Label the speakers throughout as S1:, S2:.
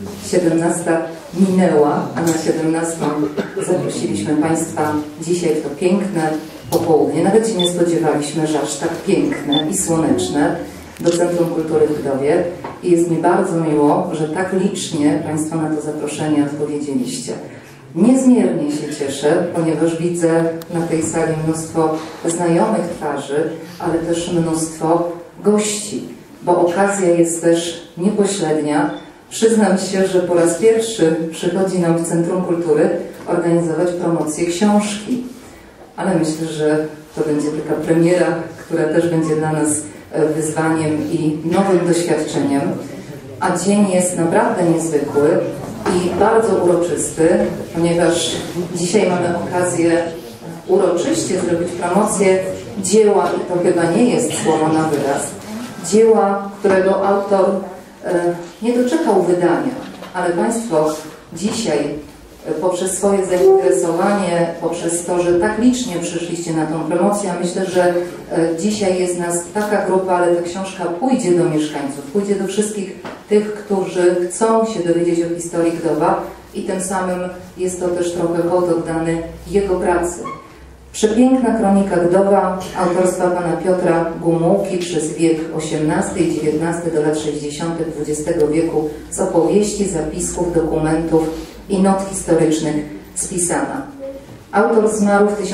S1: 17 minęła, a na 17 zaprosiliśmy Państwa dzisiaj w to piękne popołudnie. Nawet się nie spodziewaliśmy, że aż tak piękne i słoneczne do Centrum Kultury w Gdowie. I jest mi bardzo miło, że tak licznie Państwo na to zaproszenie odpowiedzieliście. Niezmiernie się cieszę, ponieważ widzę na tej sali mnóstwo znajomych twarzy, ale też mnóstwo gości, bo okazja jest też niepośrednia. Przyznam się, że po raz pierwszy przychodzi nam w Centrum Kultury organizować promocję książki, ale myślę, że to będzie taka premiera, która też będzie dla nas wyzwaniem i nowym doświadczeniem, a dzień jest naprawdę niezwykły i bardzo uroczysty, ponieważ dzisiaj mamy okazję uroczyście zrobić promocję dzieła, i to chyba nie jest słowo na wyraz, dzieła, którego autor nie doczekał wydania, ale Państwo dzisiaj poprzez swoje zainteresowanie, poprzez to, że tak licznie przyszliście na tą promocję, myślę, że dzisiaj jest nas taka grupa, ale ta książka pójdzie do mieszkańców, pójdzie do wszystkich tych, którzy chcą się dowiedzieć o historii Gdowa i tym samym jest to też trochę hołd oddany jego pracy. Przepiękna kronika Gdowa autorstwa pana Piotra Gomułki przez wiek XVIII i XIX do lat 60. XX wieku z opowieści, zapisków, dokumentów i not historycznych spisana. Autor zmarł w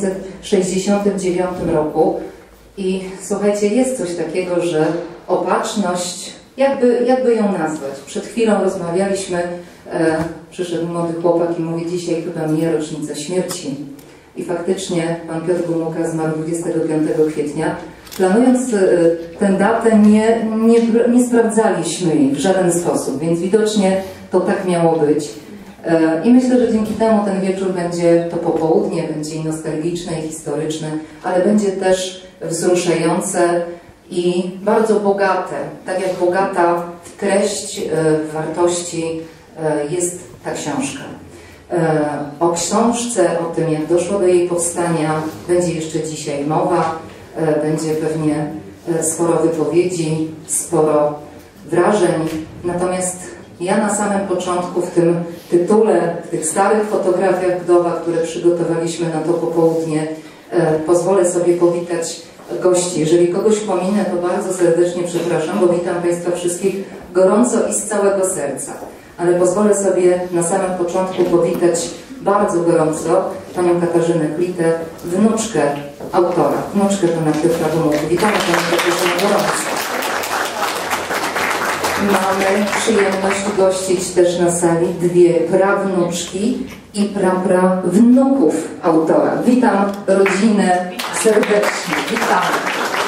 S1: 1969 roku i słuchajcie, jest coś takiego, że opatrzność, jakby ją nazwać? Przed chwilą rozmawialiśmy, przyszedł młody chłopak i mówi, dzisiaj chyba mija rocznica śmierci. I faktycznie pan Piotr Gomułka zmarł 25 kwietnia. Planując tę datę nie sprawdzaliśmy jej w żaden sposób, więc widocznie to tak miało być. I myślę, że dzięki temu ten wieczór będzie, to popołudnie będzie i nostalgiczne, i historyczne, ale będzie też wzruszające i bardzo bogate. Tak jak bogata w treść, w wartości jest ta książka. O książce, o tym, jak doszło do jej powstania, będzie jeszcze dzisiaj mowa, będzie pewnie sporo wypowiedzi, sporo wrażeń. Natomiast ja na samym początku w tym tytule, w tych starych fotografiach Gdowa, które przygotowaliśmy na to popołudnie, pozwolę sobie powitać gości. Jeżeli kogoś pominę, to bardzo serdecznie przepraszam, bo witam Państwa wszystkich gorąco i z całego serca. Ale pozwolę sobie na samym początku powitać bardzo gorąco panią Katarzynę Klitę, wnuczkę autora, wnuczkę pana Piotra Gomułki. Witamy panią Katarzynę gorąco. Mamy przyjemność gościć też na sali dwie prawnuczki i prawnuków autora. Witam rodzinę serdecznie. Witamy.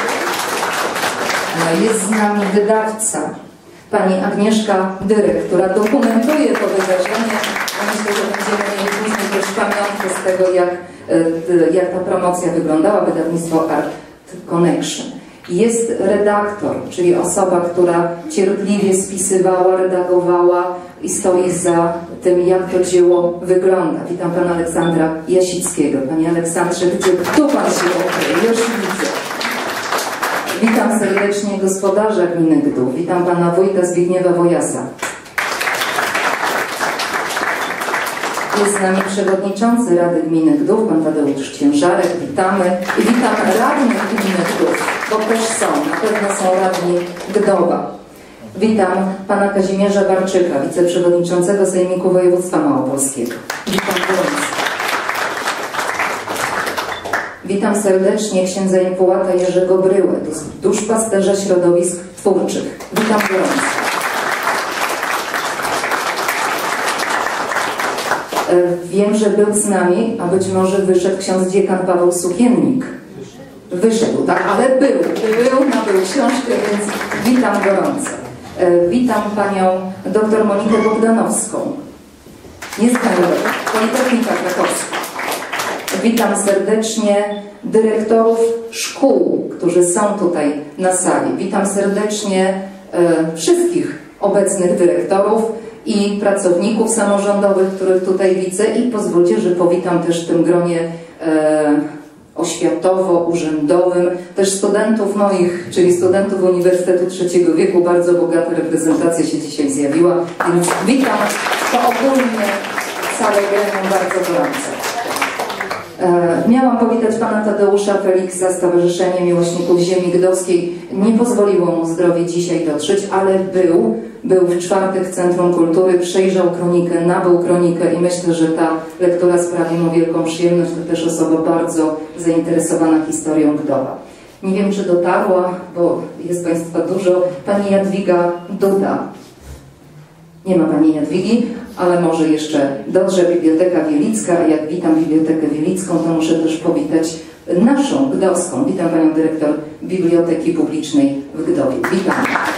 S1: Jest z nami wydawca, pani Agnieszka Dyrek, która dokumentuje to wydarzenie. Myślę, że będziemy mieli później też pamiątkę z tego, jak ta promocja wyglądała, wydawnictwo Art Connection. Jest redaktor, czyli osoba, która cierpliwie spisywała, redagowała i stoi za tym, jak to dzieło wygląda. Witam pana Aleksandra Jasickiego. Panie Aleksandrze, gdzie tu pan się okryje? Już widzę. Witam serdecznie gospodarza gminy Gdów. Witam pana wójta Zbigniewa Wojasa. Jest z nami przewodniczący Rady Gminy Gdów, pan Tadeusz Ciężarek. Witamy. I witam radnych gminy Gdów, bo też są, na pewno są radni Gdowa. Witam pana Kazimierza Barczyka, wiceprzewodniczącego Sejmiku Województwa Małopolskiego. Witam gorąco. Witam serdecznie księdza Impułata Jerzego Bryłę, duszpasterza środowisk twórczych. Witam gorąco. Wiem, że był z nami, a być może wyszedł ksiądz dziekan Paweł Sukiennik. Wyszedł, tak, ale nabył książkę, więc witam gorąco. Witam panią dr Monikę Bogdanowską. Nie z Politechnika Krakowska. Witam serdecznie dyrektorów szkół, którzy są tutaj na sali. Witam serdecznie wszystkich obecnych dyrektorów i pracowników samorządowych, których tutaj widzę, i pozwólcie, że powitam też w tym gronie oświatowo-urzędowym, też studentów moich, czyli studentów Uniwersytetu Trzeciego Wieku. Bardzo bogata reprezentacja się dzisiaj zjawiła, więc witam to ogólnie całe gremium bardzo gorąco. Miałam powitać pana Tadeusza Feliksa, Stowarzyszenie Miłośników Ziemi Gdowskiej. Nie pozwoliło mu zdrowie dzisiaj dotrzeć, ale był w czwartek w Centrum Kultury, przejrzał kronikę, nabył kronikę i myślę, że ta lektura sprawi mu wielką przyjemność. To też osoba bardzo zainteresowana historią Gdowa. Nie wiem, czy dotarła, bo jest państwa dużo, pani Jadwiga Duda. Nie ma pani Jadwigi, ale może jeszcze dotrze Biblioteka Wielicka, a jak witam Bibliotekę Wielicką, to muszę też powitać naszą, gdowską. Witam panią dyrektor Biblioteki Publicznej w Gdowie. Witam.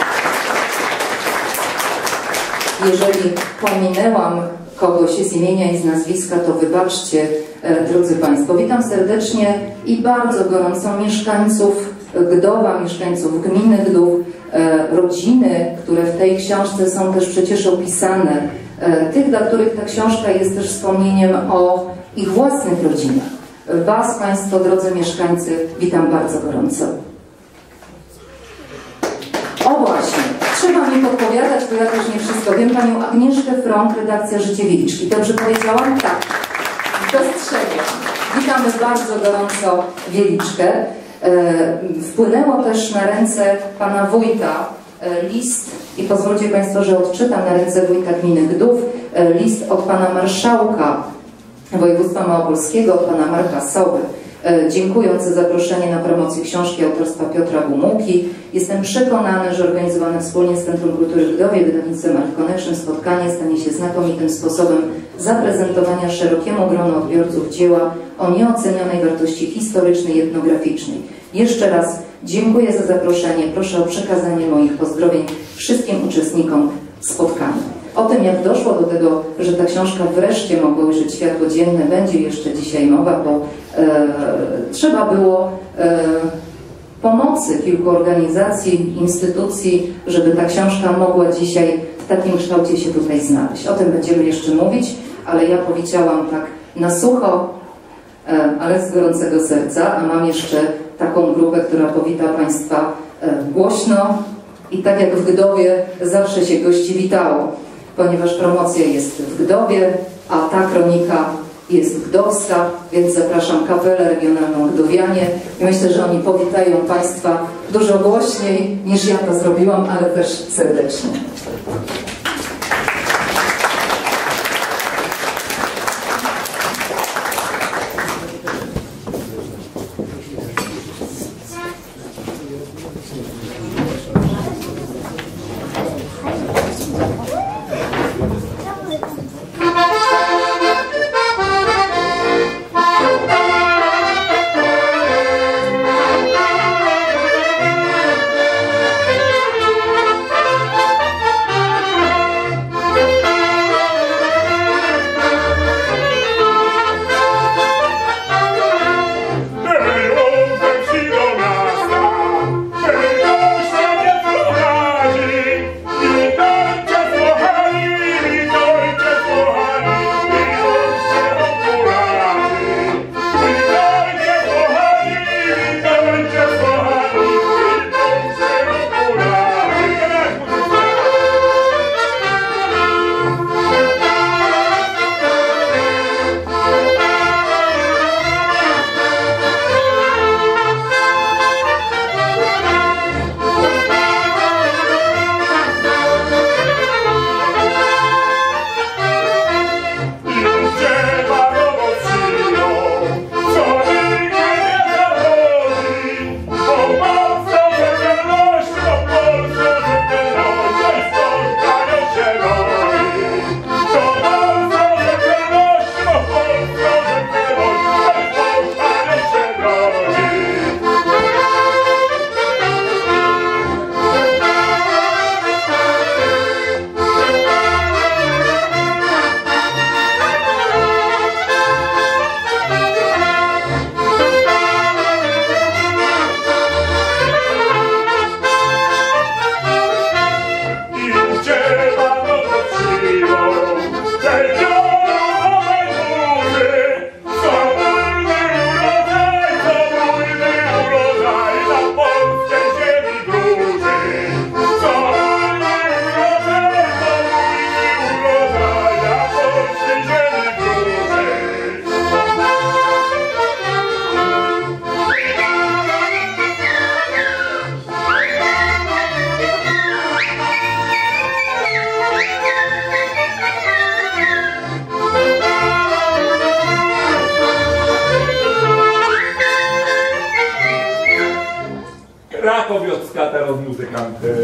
S1: Jeżeli pominęłam kogoś z imienia i z nazwiska, to wybaczcie, drodzy państwo. Witam serdecznie i bardzo gorąco mieszkańców Gdowa, mieszkańców gminy Gdów, rodziny, które w tej książce są też przecież opisane, tych, dla których ta książka jest też wspomnieniem o ich własnych rodzinach. Was, państwo, drodzy mieszkańcy, witam bardzo gorąco. O właśnie, trzeba mi podpowiadać, bo ja też nie wszystko wiem. Panią Agnieszkę Frąk, redakcja Życie Wieliczki. Dobrze powiedziałam? Tak. Dostrzegam. Witamy bardzo gorąco Wieliczkę. Wpłynęło też na ręce pana wójta list, i pozwólcie państwo, że odczytam na ręce wójta gminy Gdów, list od pana marszałka województwa małopolskiego, od pana Marka Sowy, dziękując za zaproszenie na promocję książki autorstwa Piotra Gomułki. Jestem przekonany, że organizowane wspólnie z Centrum Kultury w Gdowie, wydawnictwem Art Connection spotkanie stanie się znakomitym sposobem zaprezentowania szerokiemu gronu odbiorców dzieła o nieocenionej wartości historycznej i etnograficznej. Jeszcze raz dziękuję za zaproszenie. Proszę o przekazanie moich pozdrowień wszystkim uczestnikom spotkania. O tym, jak doszło do tego, że ta książka wreszcie mogła ujrzeć światło dzienne, będzie jeszcze dzisiaj mowa, bo trzeba było pomocy kilku organizacji, instytucji, żeby ta książka mogła dzisiaj w takim kształcie się tutaj znaleźć. O tym będziemy jeszcze mówić, ale ja powiedziałam tak na sucho, ale z gorącego serca, a mam jeszcze taką grupę, która powita państwa głośno i tak jak w Gdowie zawsze się gości witało, ponieważ promocja jest w Gdowie, a ta kronika jest gdowska, więc zapraszam kapelę regionalną Gdowianie i myślę, że oni powitają państwa dużo głośniej niż ja to zrobiłam, ale też serdecznie.
S2: krakowiocka teraz muzykanty.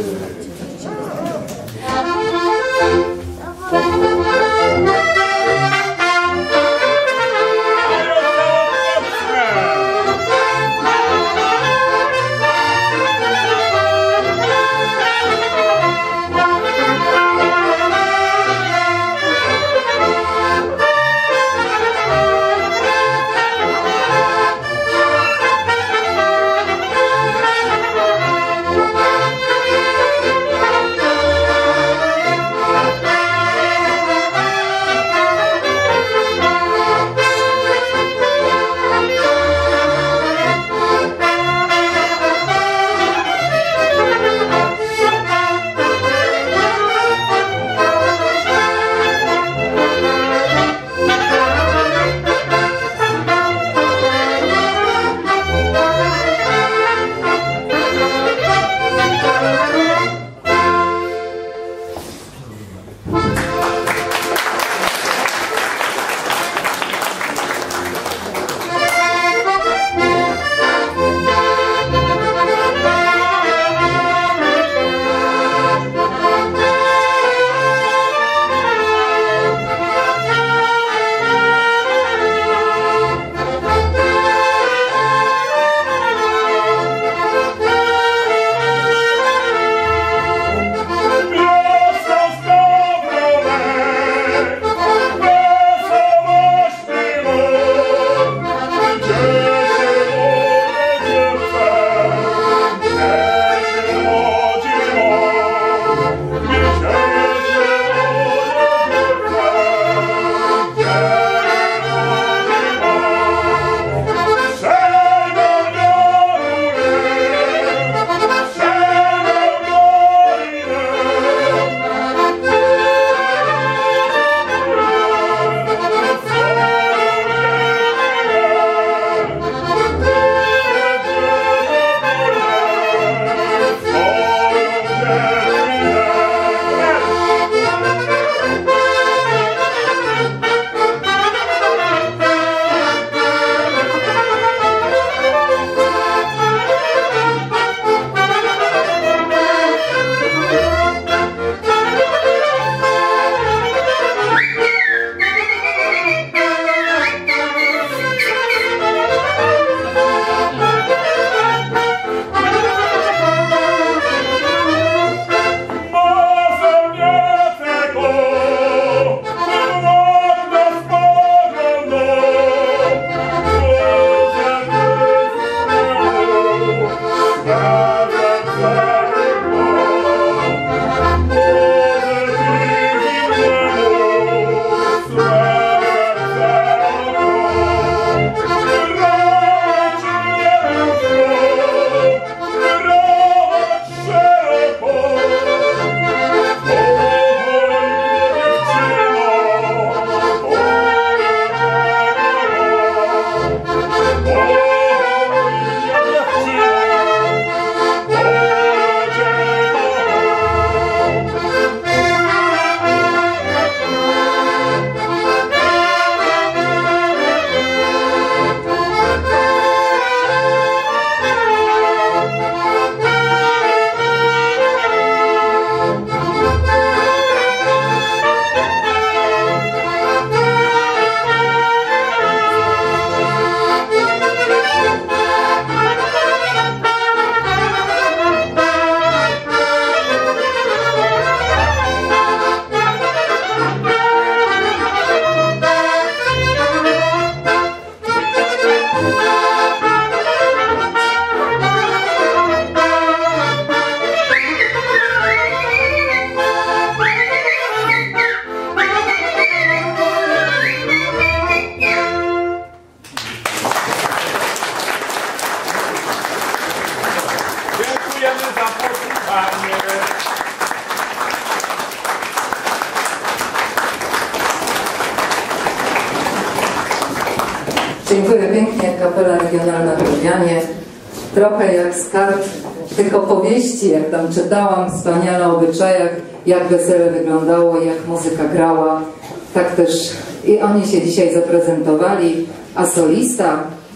S1: Dziękuję pięknie, Kapela Regionalna w Lubianie. Trochę jak skarb tych opowieści, jak tam czytałam, wspaniale o obyczajach, jak wesele wyglądało, jak muzyka grała. Tak też i oni się dzisiaj zaprezentowali, a solista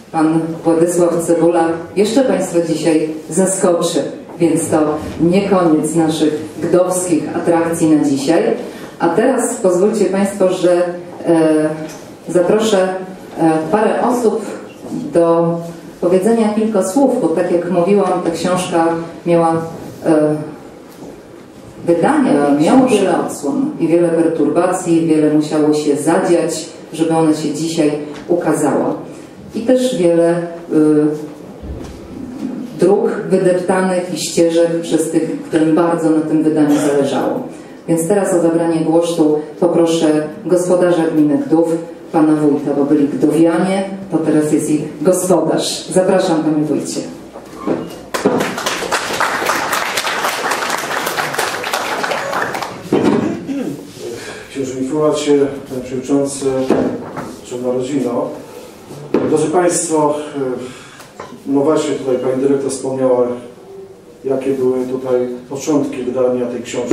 S1: pan Władysław Cebula jeszcze Państwa dzisiaj zaskoczy. Więc to nie koniec naszych gdowskich atrakcji na dzisiaj. A teraz pozwólcie Państwo, że zaproszę parę osób do powiedzenia kilka słów, bo tak jak mówiłam, ta książka miała wydanie, miało wiele odsłon i wiele perturbacji, wiele musiało się zadziać, żeby ona się dzisiaj ukazała. I też wiele dróg wydeptanych i ścieżek przez tych, którym bardzo na tym wydaniu zależało. Więc teraz o zabranie głosu poproszę gospodarza gminy Gdów, pana wójta, bo byli gdowianie, to teraz jest ich gospodarz. Zapraszam, panie wójcie.
S3: Księży Mikołacie, panie przewodniczący, szanowna rodzino. Drodzy Państwo, no właśnie tutaj pani dyrektor wspomniała, jakie były tutaj początki wydania tej książki.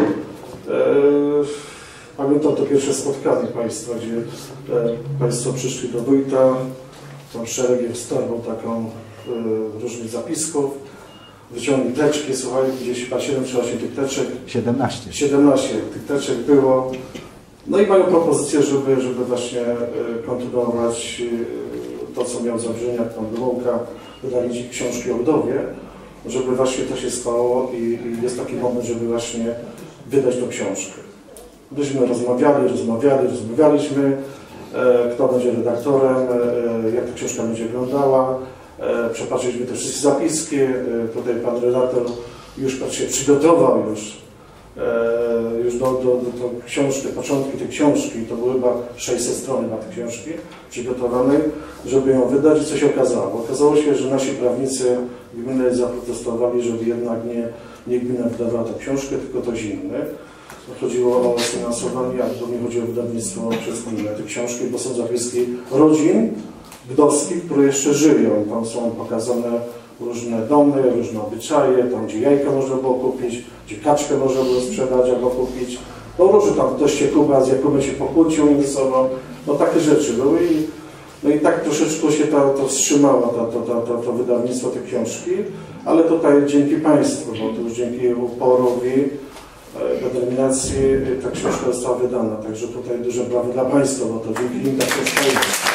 S3: Pamiętam to pierwsze spotkanie Państwa, gdzie Państwo przyszli do wójta, tam szeregiem z torbą taką różnych zapisków, wyciągnęli teczki, słuchaj, gdzieś chyba 7 czy 8 tych teczek. 17 tych teczek było. No i mają propozycję, żeby właśnie kontynuować to, co miał Zabrzyniak, pan Gomułka, wydali książki o Gdowie, żeby właśnie to się stało i jest taki moment, żeby właśnie wydać tą książkę. Myśmy rozmawialiśmy, kto będzie redaktorem, jak ta książka będzie wyglądała. Przepatrzyliśmy te wszystkie zapiski. Tutaj pan redaktor już się przygotował już do książki, początki tej książki, to były chyba 600 stron na tej książki przygotowanej, żeby ją wydać. I co się okazało? Okazało się, że nasi prawnicy gminy zaprotestowali, żeby jednak nie gmina wydawała tę książkę, tylko ktoś inny. Chodziło o finansowanie, a to nie chodzi o wydawnictwo przez gminę tej książki, bo są zapiski rodzin gdowskich, które jeszcze żyją. Tam są pokazane różne domy, różne obyczaje, tam gdzie jajka można było kupić, gdzie kaczkę można było sprzedać albo kupić. No różne tam ktoś się Kuba z Jakubem się pokłócił między sobą. No takie rzeczy były i tak troszeczkę się to wstrzymało, to wydawnictwo tej książki, ale tutaj dzięki Państwu, bo to już dzięki uporowi, determinacji ta książka została wydana. Także tutaj duże brawo dla Państwa, bo to dzięki nim ta książka jest.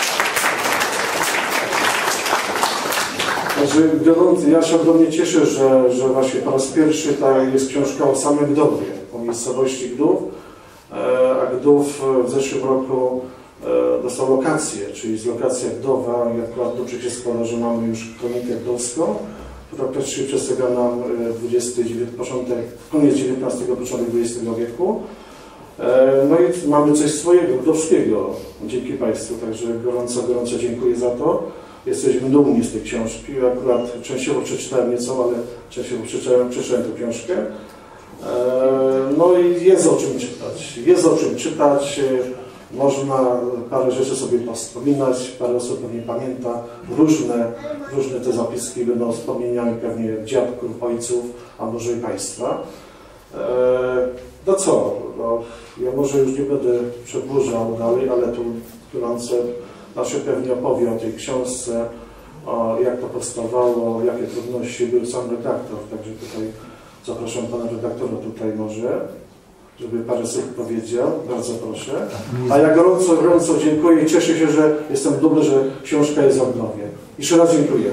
S3: Także ja się ogromnie cieszę, że właśnie po raz pierwszy ta jest książka o samym Gdowie, o miejscowości Gdów, a Gdów w zeszłym roku dostał lokację, czyli z lokacja Gdowa, i akurat dobrze się składa, że mamy już kronikę gdowską, która praktycznie przedstawia nam koniec XIX, początek XX wieku. No i mamy coś swojego, gdowskiego, dzięki Państwu, także gorąco dziękuję za to. Jesteśmy dumni z tej książki. Akurat częściowo przeczytałem nieco, ale częściowo przeczytałem tę książkę. No i jest o czym czytać. Można parę rzeczy sobie wspominać, parę osób pewnie pamięta. Różne te zapiski będą wspomnieniami pewnie dziadków, ojców, a może i Państwa. No co, ja może już nie będę przedłużał dalej, ale tu gorąco pewnie opowie o tej książce, jak to powstawało, jakie trudności był sam redaktor. Także tutaj zapraszam pana redaktora tutaj może, żeby parę słów powiedział. Bardzo proszę. A ja gorąco dziękuję i cieszę się, że jestem dumny, że książka jest o Gdowie. Jeszcze raz dziękuję.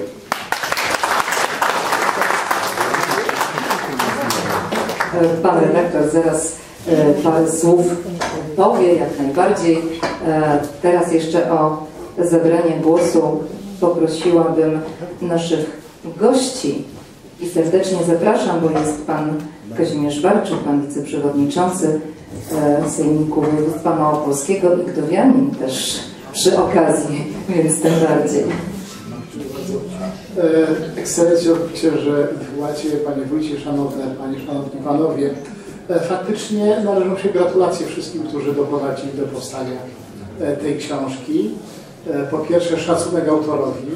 S1: Pan redaktor zaraz parę słów powie, jak najbardziej. Teraz jeszcze o zabranie głosu poprosiłabym naszych gości i serdecznie zapraszam, bo jest pan Kazimierz Barczyk, pan wiceprzewodniczący Sejmiku Województwa Małopolskiego i gdowianin też przy okazji, więc tym bardziej.
S4: Ekscelencjo, księże Mikołacie, panie wójcie, szanowni panowie, faktycznie należą się gratulacje wszystkim, którzy doprowadzili do powstania tej książki. Po pierwsze szacunek autorowi,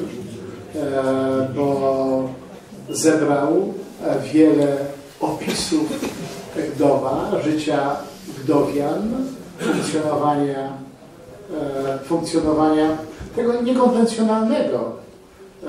S4: bo zebrał wiele opisów Gdowa, życia gdowian, funkcjonowania tego niekonwencjonalnego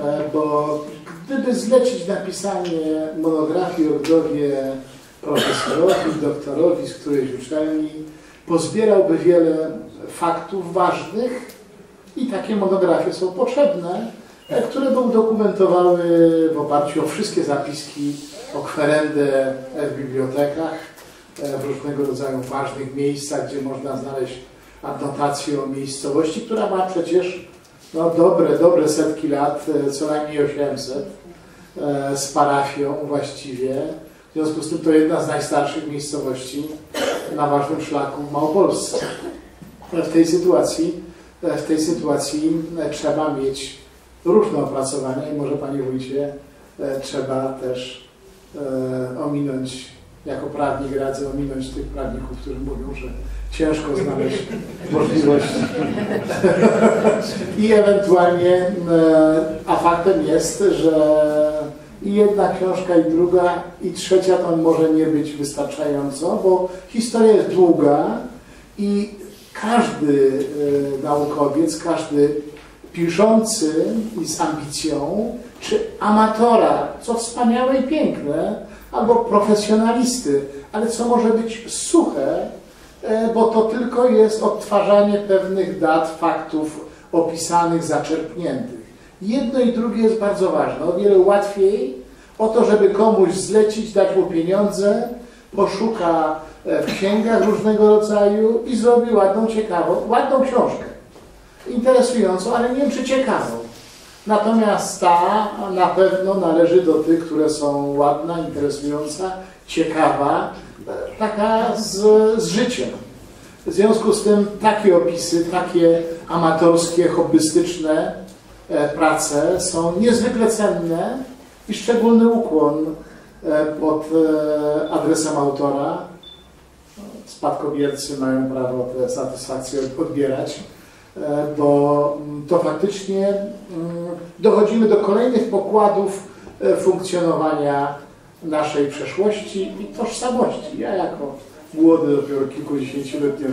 S4: bo gdyby zlecić napisanie monografii o Gdowie profesorowi, doktorowi z którejś uczelni, pozbierałby wiele faktów ważnych i takie monografie są potrzebne, które by udokumentowały w oparciu o wszystkie zapiski o kwerendę w bibliotekach, w różnego rodzaju ważnych miejscach, gdzie można znaleźć adnotację o miejscowości, która ma przecież no, dobre setki lat, co najmniej 800, z parafią właściwie. W związku z tym to jedna z najstarszych miejscowości na ważnym szlaku w Małopolsce. W tej sytuacji trzeba mieć różne opracowania i może, panie wójcie, trzeba też ominąć, jako prawnik radzę ominąć tych prawników, którzy mówią, że ciężko znaleźć możliwości. I ewentualnie, a faktem jest, że i jedna książka, i druga, i trzecia to może nie być wystarczająco, bo historia jest długa i każdy naukowiec, każdy piszący i z ambicją, czy amatora, co wspaniałe i piękne, albo profesjonalisty, ale co może być suche, bo to tylko jest odtwarzanie pewnych dat, faktów opisanych, zaczerpniętych. Jedno i drugie jest bardzo ważne. O wiele łatwiej o to, żeby komuś zlecić, dać mu pieniądze, poszuka w księgach różnego rodzaju i zrobi ładną książkę. Interesującą, ale nie wiem, czy ciekawą. Natomiast ta na pewno należy do tych, które są ładna, interesująca, ciekawa, taka z życiem. W związku z tym takie opisy, takie amatorskie, hobbystyczne prace są niezwykle cenne i szczególny ukłon pod adresem autora. Spadkobiercy mają prawo tę satysfakcję odbierać, bo to faktycznie dochodzimy do kolejnych pokładów funkcjonowania naszej przeszłości i tożsamości. Ja jako młody, dopiero kilkudziesięcioletni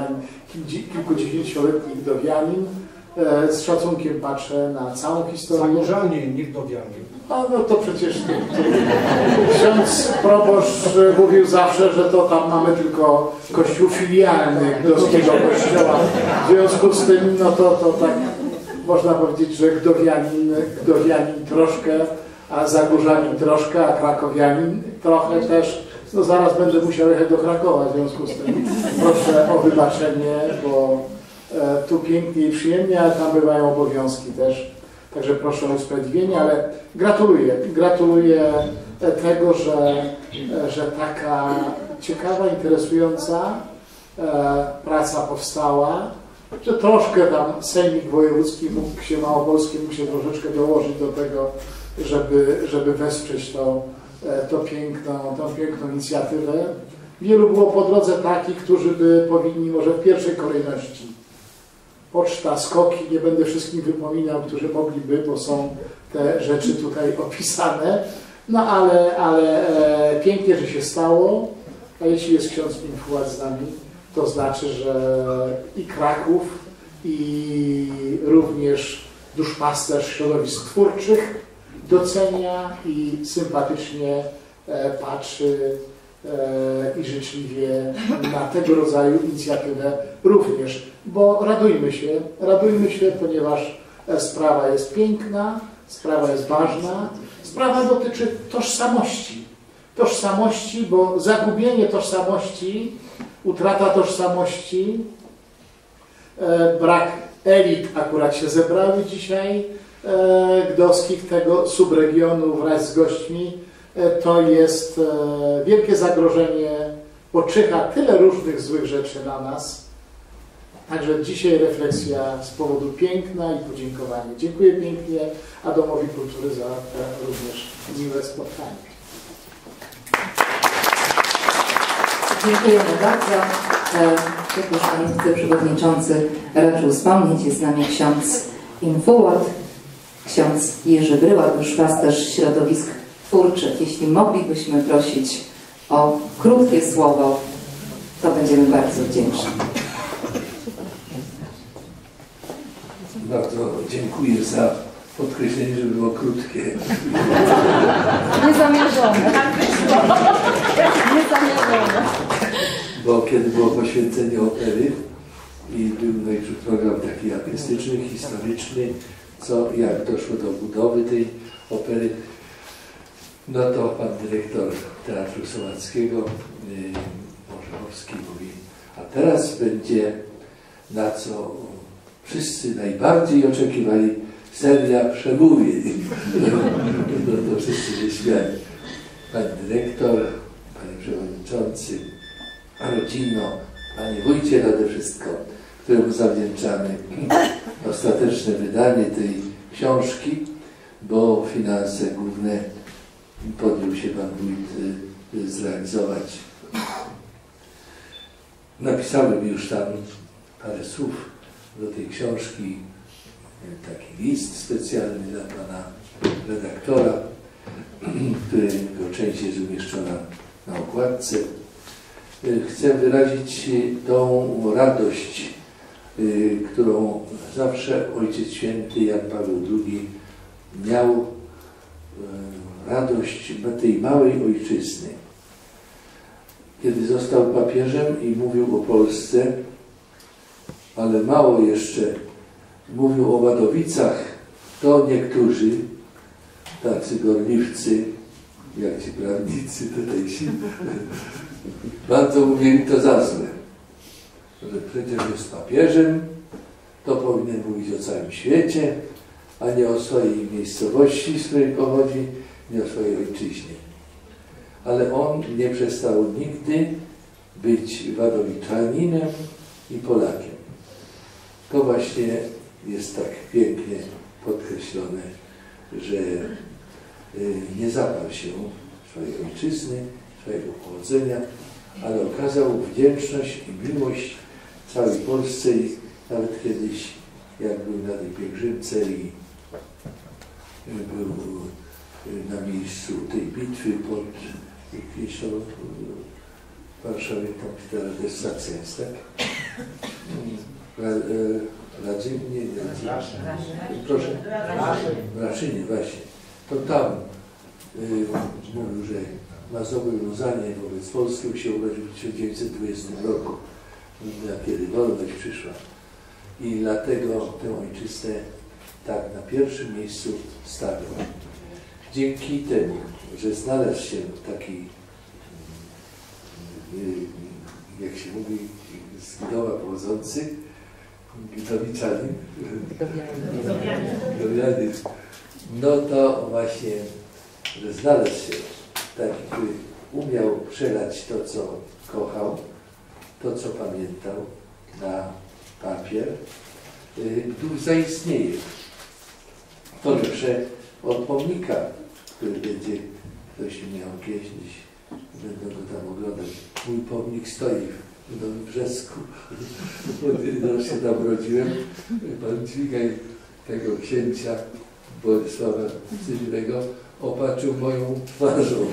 S4: wdowianin z szacunkiem patrzę na całą historię.
S5: Zagorzanie, nie wdowianin.
S4: No to przecież ksiądz proboszcz mówił zawsze, że to tam mamy tylko kościół filialny Gdowskiego kościoła. W związku z tym, no to tak można powiedzieć, że Gdowianin troszkę, a Zagórzanin troszkę, a Krakowianin trochę też. No zaraz będę musiał jechać do Krakowa, w związku z tym proszę o wybaczenie, bo tu pięknie i przyjemnie, ale tam bywają obowiązki też. Także proszę o usprawiedliwienie, ale gratuluję tego, że taka ciekawa, interesująca praca powstała, że troszkę tam Sejmik Wojewódzki Małopolski mógł się troszeczkę dołożyć do tego, żeby wesprzeć tą piękną inicjatywę. Wielu było po drodze takich, którzy by powinni może w pierwszej kolejności poczta, skoki, nie będę wszystkim wypominał, którzy mogliby, bo są te rzeczy tutaj opisane. No ale pięknie, że się stało, a jeśli jest ksiądz Pinfułacz z nami, to znaczy, że i Kraków, i również duszpasterz środowisk twórczych docenia i sympatycznie patrzy i życzliwie na tego rodzaju inicjatywę również, bo radujmy się, ponieważ sprawa jest piękna, sprawa jest ważna, sprawa dotyczy tożsamości, bo zagubienie tożsamości, utrata tożsamości, brak elit akurat się zebrały dzisiaj gdowskich tego subregionu wraz z gośćmi, to jest wielkie zagrożenie, bo czyha tyle różnych złych rzeczy na nas. Także dzisiaj refleksja z powodu piękna i podziękowanie. Dziękuję pięknie, a Domowi Kultury za również miłe spotkanie.
S1: Dziękujemy bardzo. Jak już Pan Wiceprzewodniczący raczył wspomnieć, jest z nami ksiądz Pinfułacz, ksiądz Jerzy Bryła, duszpasterz środowisk twórczych. Jeśli moglibyśmy prosić o krótkie słowo, to będziemy bardzo wdzięczni.
S6: Bardzo dziękuję za
S5: podkreślenie, żeby było krótkie.
S1: Niezamierzone. Tak wyszło. Niezamierzone.
S5: Bo kiedy było poświęcenie opery i był program taki artystyczny, historyczny, jak doszło do budowy tej opery, no to pan dyrektor Teatru Słowackiego, Orzechowski, mówi, a teraz będzie, na co wszyscy najbardziej oczekiwali, seria przemówień. No to wszyscy się śmiali. Pan dyrektor, panie przewodniczący, rodzino, panie wójcie nade wszystko, któremu zawdzięczamy ostateczne wydanie tej książki, bo finanse główne podjął się pan wójt zrealizować. Napisałem już tam parę słów do tej książki, taki list specjalny dla pana redaktora, którego część jest umieszczona na okładce. Chcę wyrazić tą radość, którą zawsze Ojciec Święty Jan Paweł II miał, radość tej małej ojczyzny. Kiedy został papieżem i mówił o Polsce, ale mało jeszcze mówił o Wadowicach, to niektórzy, tacy gorliwcy, jak ci prawnicy tutejsi, bardzo mówili to za złe, że przecież jest papieżem, to powinien mówić o całym świecie, a nie o swojej miejscowości, z której pochodzi, nie o swojej ojczyźnie. Ale on nie przestał nigdy być wadowiczaninem i Polakiem. To właśnie jest tak pięknie podkreślone, że nie zaparł się swojej ojczyzny, swojego pochodzenia, ale okazał wdzięczność i miłość całej Polsce i nawet kiedyś, jak był na tej pielgrzymce i był na miejscu tej bitwy pod Kieślą w Warszawie, tam ta stacja jest, tak? Radzynie, proszę, w Raszynie właśnie. To tam mówił, że ma zobowiązanie wobec Polski się urodził w 1920 roku, kiedy wolność przyszła. I dlatego tę ojczystę tak na pierwszym miejscu stawiał. Dzięki temu, że znalazł się taki, jak się mówi, z Gdowa pochodzący, Gdowiczanin, no to właśnie, że znalazł się taki, który umiał przelać to, co kochał, to, co pamiętał, na papier, który zaistnieje. To lepsze od pomnika, który będzie, ktoś miał kiedyś, będą go tam oglądać. Mój pomnik stoi w Nowym Brzesku, bo się tam urodziłem. Pan Dźwigaj tego księcia Bolesława Cywilnego opatrzył moją twarzą.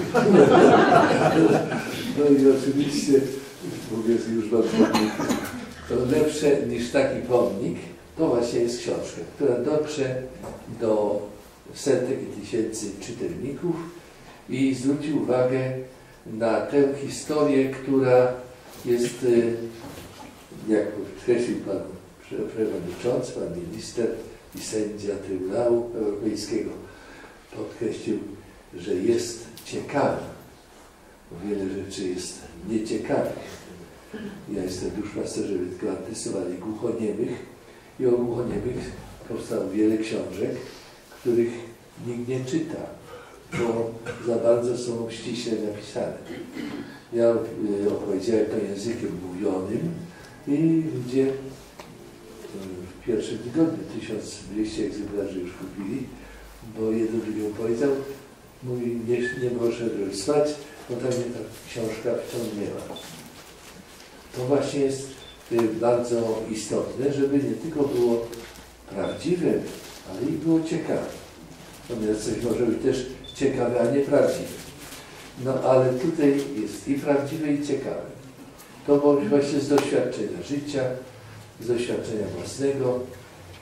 S5: No i oczywiście, mówię już wam pomnik, to lepsze niż taki pomnik, to właśnie jest książka, która dotrze do setek i tysięcy czytelników i zwróci uwagę na tę historię, która jest, jak podkreślił pan przewodniczący, pan minister i sędzia Trybunału Europejskiego, podkreślił, że jest ciekawa. Wiele rzeczy jest nieciekawych. Ja jestem duszpasterzem tylko artystowali głuchoniemych i o głuchoniemych powstało wiele książek, których nikt nie czyta, bo za bardzo są ściśle napisane. Ja opowiedziałem to językiem mówionym i ludzie w pierwszym tygodniu 1200 egzemplarzy już kupili, bo jeden drugi powiedział, mówi, nie poszedłem spać, bo tam mnie ta książka wciągnęła. To właśnie jest bardzo istotne, żeby nie tylko było prawdziwe, ale i było ciekawe. Natomiast coś może być też ciekawe, a nie prawdziwe. No ale tutaj jest i prawdziwe, i ciekawe. To właśnie z doświadczenia życia, z doświadczenia własnego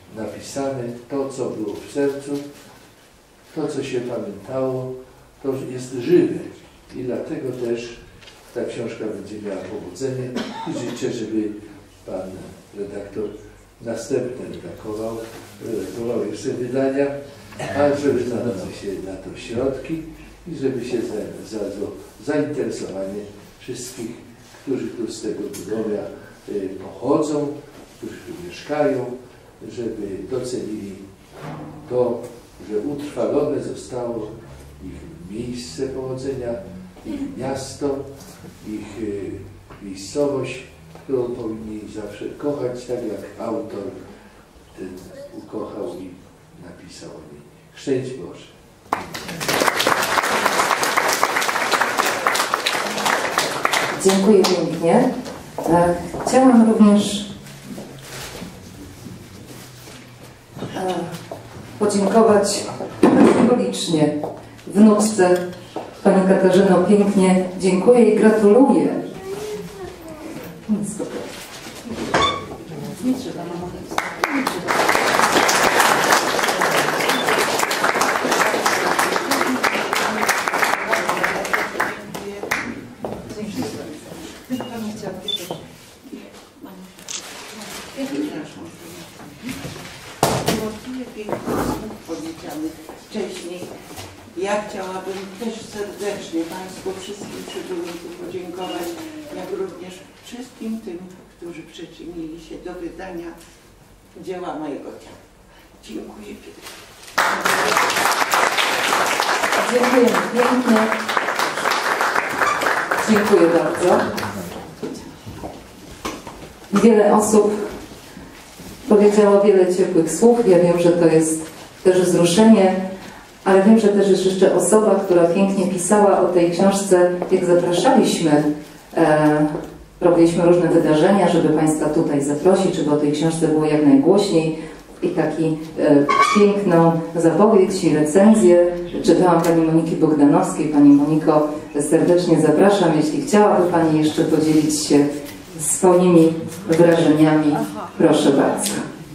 S5: napisane, to co było w sercu, to co się pamiętało, to jest żywe i dlatego też ta książka będzie miała powodzenie i życzę, żeby pan redaktor następne redagował jeszcze wydania, a żeby znalazły się na to środki i żeby się znalazło zainteresowanie wszystkich, którzy tu z tego Budowia pochodzą, którzy tu mieszkają, żeby docenili to, że utrwalone zostało ich miejsce pochodzenia, ich miasto, ich miejscowość, którą powinni zawsze kochać, tak jak autor ten ukochał i napisał o niej. Szczęść Boże.
S1: Dziękuję pięknie. Chciałam również podziękować symbolicznie wnuczce pani Katarzyno. Pięknie dziękuję i gratuluję. Nie trzeba, mama. Nie trzeba.
S6: Wcześniej. Ja chciałabym też serdecznie Państwu wszystkim przybyłym tu podziękować, jak również wszystkim tym, którzy przyczynili się do wydania dzieła mojego ciała. Dziękuję pięknie.
S1: Dziękujemy pięknie. Dziękuję bardzo. Wiele osób powiedziało wiele ciepłych słów. Ja wiem, że to jest też wzruszenie, ale wiem, że też jest jeszcze osoba, która pięknie pisała o tej książce. Jak zapraszaliśmy, robiliśmy różne wydarzenia, żeby Państwa tutaj zaprosić, żeby o tej książce było jak najgłośniej. I taki piękną zapowiedź i recenzję czytałam pani Moniki Bogdanowskiej. Pani Moniko, serdecznie zapraszam, jeśli chciałaby Pani jeszcze podzielić się swoimi wrażeniami. Proszę bardzo.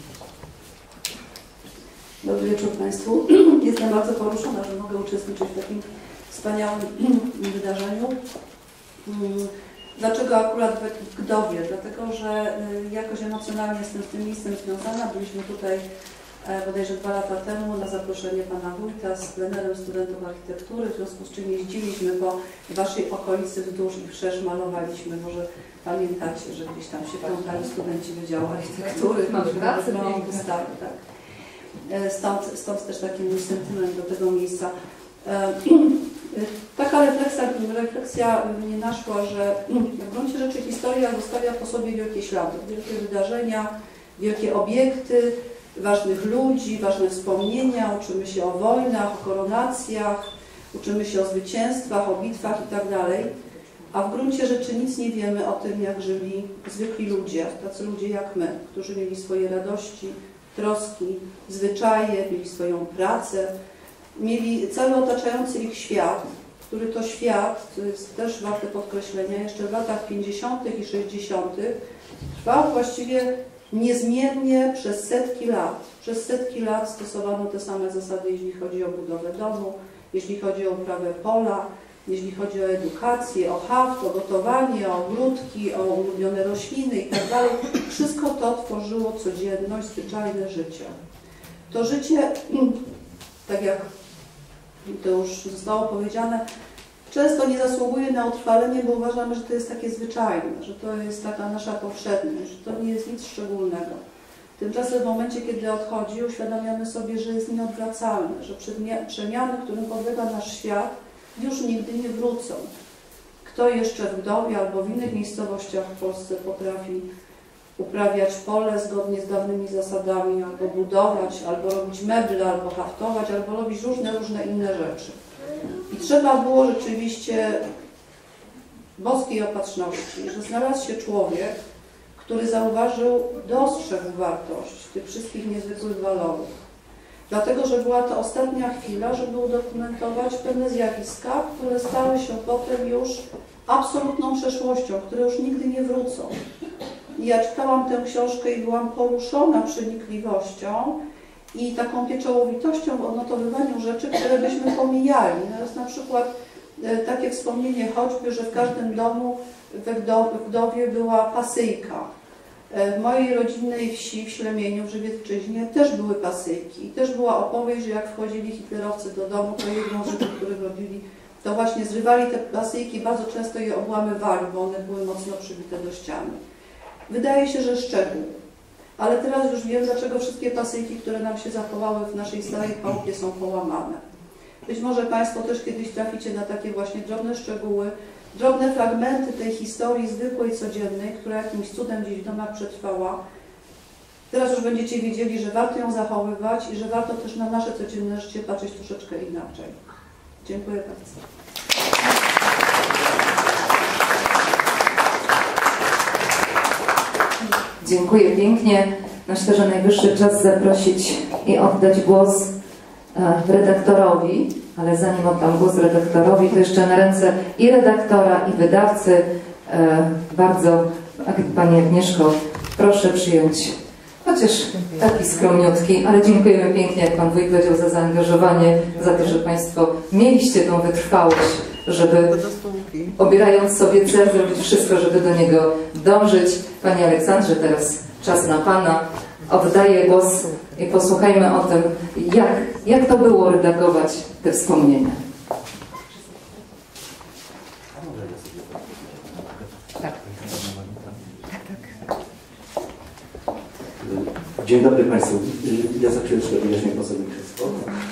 S7: Dobry wieczór Państwu. Jestem bardzo poruszona, że mogę uczestniczyć w takim wspaniałym wydarzeniu. Dlaczego akurat w Gdowie? Dlatego, że jakoś emocjonalnie jestem z tym miejscem związana. Byliśmy tutaj bodajże 2 lata temu na zaproszenie pana wójta z plenerem studentów architektury, w związku z czym jeździliśmy po waszej okolicy wzdłuż i wszerz, malowaliśmy. Może pamiętacie, że gdzieś tam się plątali studenci Wydziału Architektury.
S1: Mamy pracę,
S7: tak. Stąd też taki mój sentyment do tego miejsca. Taka refleksja mnie naszła, że w gruncie rzeczy historia zostawia po sobie wielkie ślady, wielkie wydarzenia, wielkie obiekty, ważnych ludzi, ważne wspomnienia, uczymy się o wojnach, o koronacjach, uczymy się o zwycięstwach, o bitwach itd. A w gruncie rzeczy nic nie wiemy o tym, jak żyli zwykli ludzie, tacy ludzie jak my, którzy mieli swoje radości, troski, zwyczaje, mieli swoją pracę, mieli cały otaczający ich świat, który to świat, to jest też warte podkreślenia, jeszcze w latach 50. i 60. trwał właściwie niezmiennie przez setki lat. Przez setki lat stosowano te same zasady, jeśli chodzi o budowę domu, jeśli chodzi o uprawę pola, jeśli chodzi o edukację, o haft, o gotowanie, o ogródki, o ulubione rośliny itd. Wszystko to tworzyło codzienność, zwyczajne życie. To życie, tak jak to już zostało powiedziane, często nie zasługuje na utrwalenie, bo uważamy, że to jest takie zwyczajne, że to jest taka nasza powszedność, że to nie jest nic szczególnego. Tymczasem w momencie, kiedy odchodzi, uświadamiamy sobie, że jest nieodwracalne, że przemiany, którym podlega nasz świat, już nigdy nie wrócą. Kto jeszcze w Gdowie albo w innych miejscowościach w Polsce potrafi uprawiać pole zgodnie z dawnymi zasadami, albo budować, albo robić meble, albo haftować, albo robić różne inne rzeczy. I trzeba było rzeczywiście boskiej opatrzności, że znalazł się człowiek, który zauważył, dostrzegł wartość tych wszystkich niezwykłych walorów. Dlatego, że była to ostatnia chwila, żeby udokumentować pewne zjawiska, które stały się potem już absolutną przeszłością, które już nigdy nie wrócą. Ja czytałam tę książkę i byłam poruszona przenikliwością i taką pieczołowitością w odnotowywaniu rzeczy, które byśmy pomijali. No jest na przykład takie wspomnienie choćby, że w każdym domu w wdowie była pasyjka. W mojej rodzinnej wsi w Ślemieniu, w Żywiecczyźnie też były pasyjki i też była opowieść, że jak wchodzili hitlerowcy do domu, to jedną z rzeczy, które robili, to właśnie zrywali te pasyjki, bardzo często je obłamywali, bo one były mocno przybite do ściany. Wydaje się, że szczegół. Ale teraz już wiem, dlaczego wszystkie pasyjki, które nam się zachowały w naszej starej chałupie, są połamane. Być może Państwo też kiedyś traficie na takie właśnie drobne szczegóły, drobne fragmenty tej historii zwykłej, codziennej, która jakimś cudem gdzieś w domach przetrwała. Teraz już będziecie wiedzieli, że warto ją zachowywać i że warto też na nasze codzienne życie patrzeć troszeczkę inaczej. Dziękuję bardzo.
S1: Dziękuję pięknie. Myślę, że najwyższy czas zaprosić i oddać głos redaktorowi, ale zanim oddam głos redaktorowi, to jeszcze na ręce i redaktora, i wydawcy bardzo, Pani Agnieszko, proszę przyjąć chociaż taki skromniutki, ale dziękujemy pięknie, jak Pan Wójt powiedział, za zaangażowanie, za to, że Państwo mieliście tą wytrwałość, żeby obierając sobie cel, zrobić wszystko, żeby do niego dążyć. Panie Aleksandrze, teraz czas na Pana. Oddaję głos i posłuchajmy o tym, jak to było redagować te wspomnienia.
S8: Dzień dobry Państwu. Ja za chwileczkę wyjaśnię, po co mi wszystko.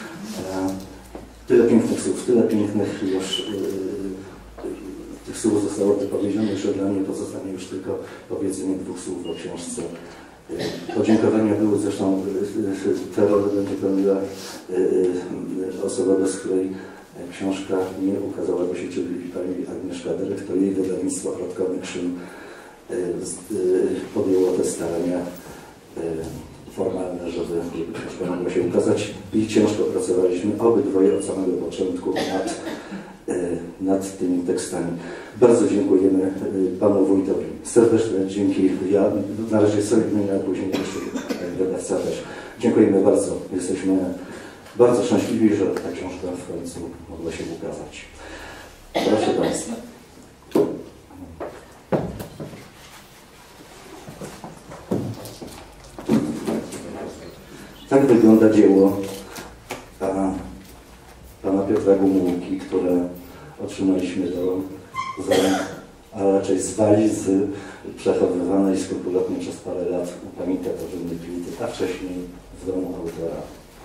S8: Tyle pięknych słów, tyle pięknych już tych słów zostało wypowiedzianych, że dla mnie pozostanie już tylko powiedzenie dwóch słów o książce. Podziękowania były zresztą, tę rolę będzie pełniła osoba, bez której książka nie ukazałaby się, czyli pani Agnieszka dyrektor, jej wydawnictwo Rodkowy Krzym podjęło te starania formalne, żeby książka mogła się ukazać i ciężko pracowaliśmy obydwoje od samego początku nad tymi tekstami. Bardzo dziękujemy Panu Wójtowi. Serdeczne dzięki. Ja na razie sobie wymienię, a później jeszcze wydawca też. Dziękujemy bardzo. Jesteśmy bardzo szczęśliwi, że ta książka w końcu mogła się ukazać. Proszę Państwa. Tak wygląda dzieło Pana Piotra Gomułki, które otrzymaliśmy za a raczej z walizy przechowywanej skrupulatnie przez parę lat u pani Katarzyny Klity, a wcześniej w domu autora.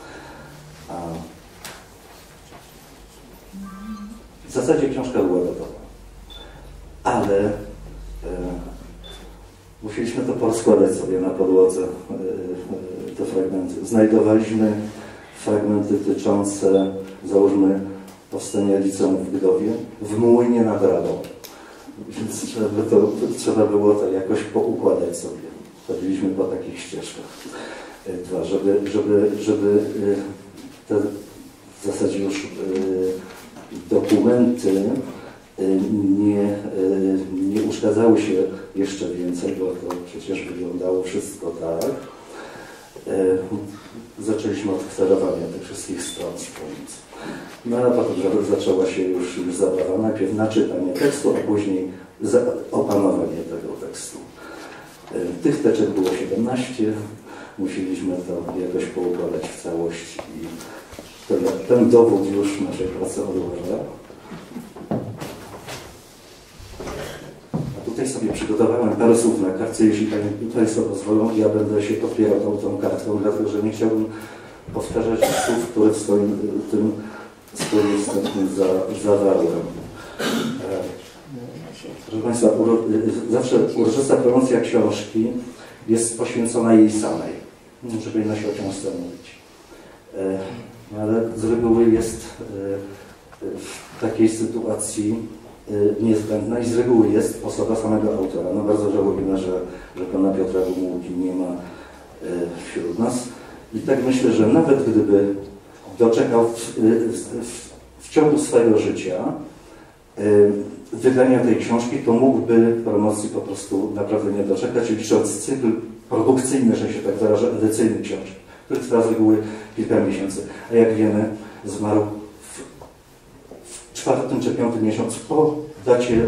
S8: W zasadzie książka była gotowa, ale musieliśmy to porozkładać sobie na podłodze, te fragmenty. Znajdowaliśmy fragmenty dotyczące, załóżmy, powstania liceum w Gdowie, w Młynie nad Radą. Więc trzeba było to jakoś poukładać sobie. Chodziliśmy po takich ścieżkach. Dwa, żeby te w zasadzie już dokumenty nie uszkadzały się jeszcze więcej, bo to przecież wyglądało wszystko tak. Zaczęliśmy od kserowania tych wszystkich stron stronic. No a potem zaczęła się już zabawa, najpierw na czytanie tekstu, a później opanowanie tego tekstu. Tych teczek było 17, musieliśmy to jakoś poukładać w całość i ten dowód już naszej pracy odłoża. A tutaj sobie przygotowałem parę słów na kartce, jeśli Państwo pozwolą, ja będę się podpierał tą kartką, dlatego że nie chciałbym powtarzać słów, które w swoim tym wstępnym zawarłem. Proszę Państwa, zawsze uroczysta promocja książki jest poświęcona jej samej. Nie powinno się o książce mówić. Ale z reguły jest w takiej sytuacji niezbędna i z reguły jest osoba samego autora. No bardzo żałujemy, że Pana Piotra Gomułki nie ma wśród nas. I tak myślę, że nawet gdyby doczekał w ciągu swojego życia wydania tej książki, to mógłby promocji po prostu naprawdę nie doczekać, licząc cykl produkcyjny, że się tak wyrażę, edycyjny książki, który trwa z reguły kilka miesięcy. A jak wiemy, zmarł w 4. czy 5. miesiącu po dacie,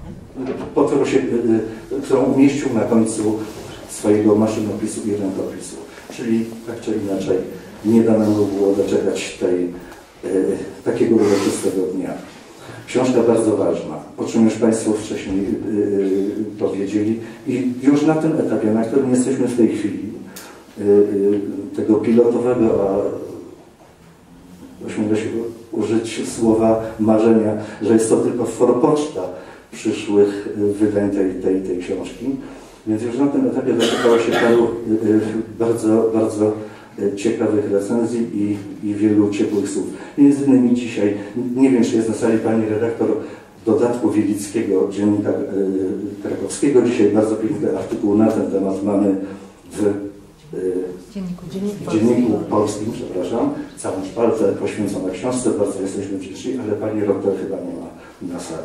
S8: którą umieścił na końcu swojego maszynopisu i rękopisu. Czyli tak czy inaczej nie dano mu było doczekać takiego uroczystego dnia. Książka bardzo ważna, o czym już Państwo wcześniej powiedzieli i już na tym etapie, na którym jesteśmy w tej chwili, tego pilotowego, a ośmielę się użyć słowa marzenia, że jest to tylko forpoczta przyszłych wydań tej książki. Więc już na tym etapie doczekało się paru bardzo ciekawych recenzji i wielu ciepłych słów. Między innymi dzisiaj, nie wiem, czy jest na sali pani redaktor dodatku Wielickiego, Dziennika Krakowskiego. Dzisiaj bardzo piękny artykuł na ten temat mamy w Dzienniku Polskim, przepraszam, całą szpaltę poświęcona książce. Bardzo jesteśmy wdzięczni, ale pani redaktor chyba nie ma na sali.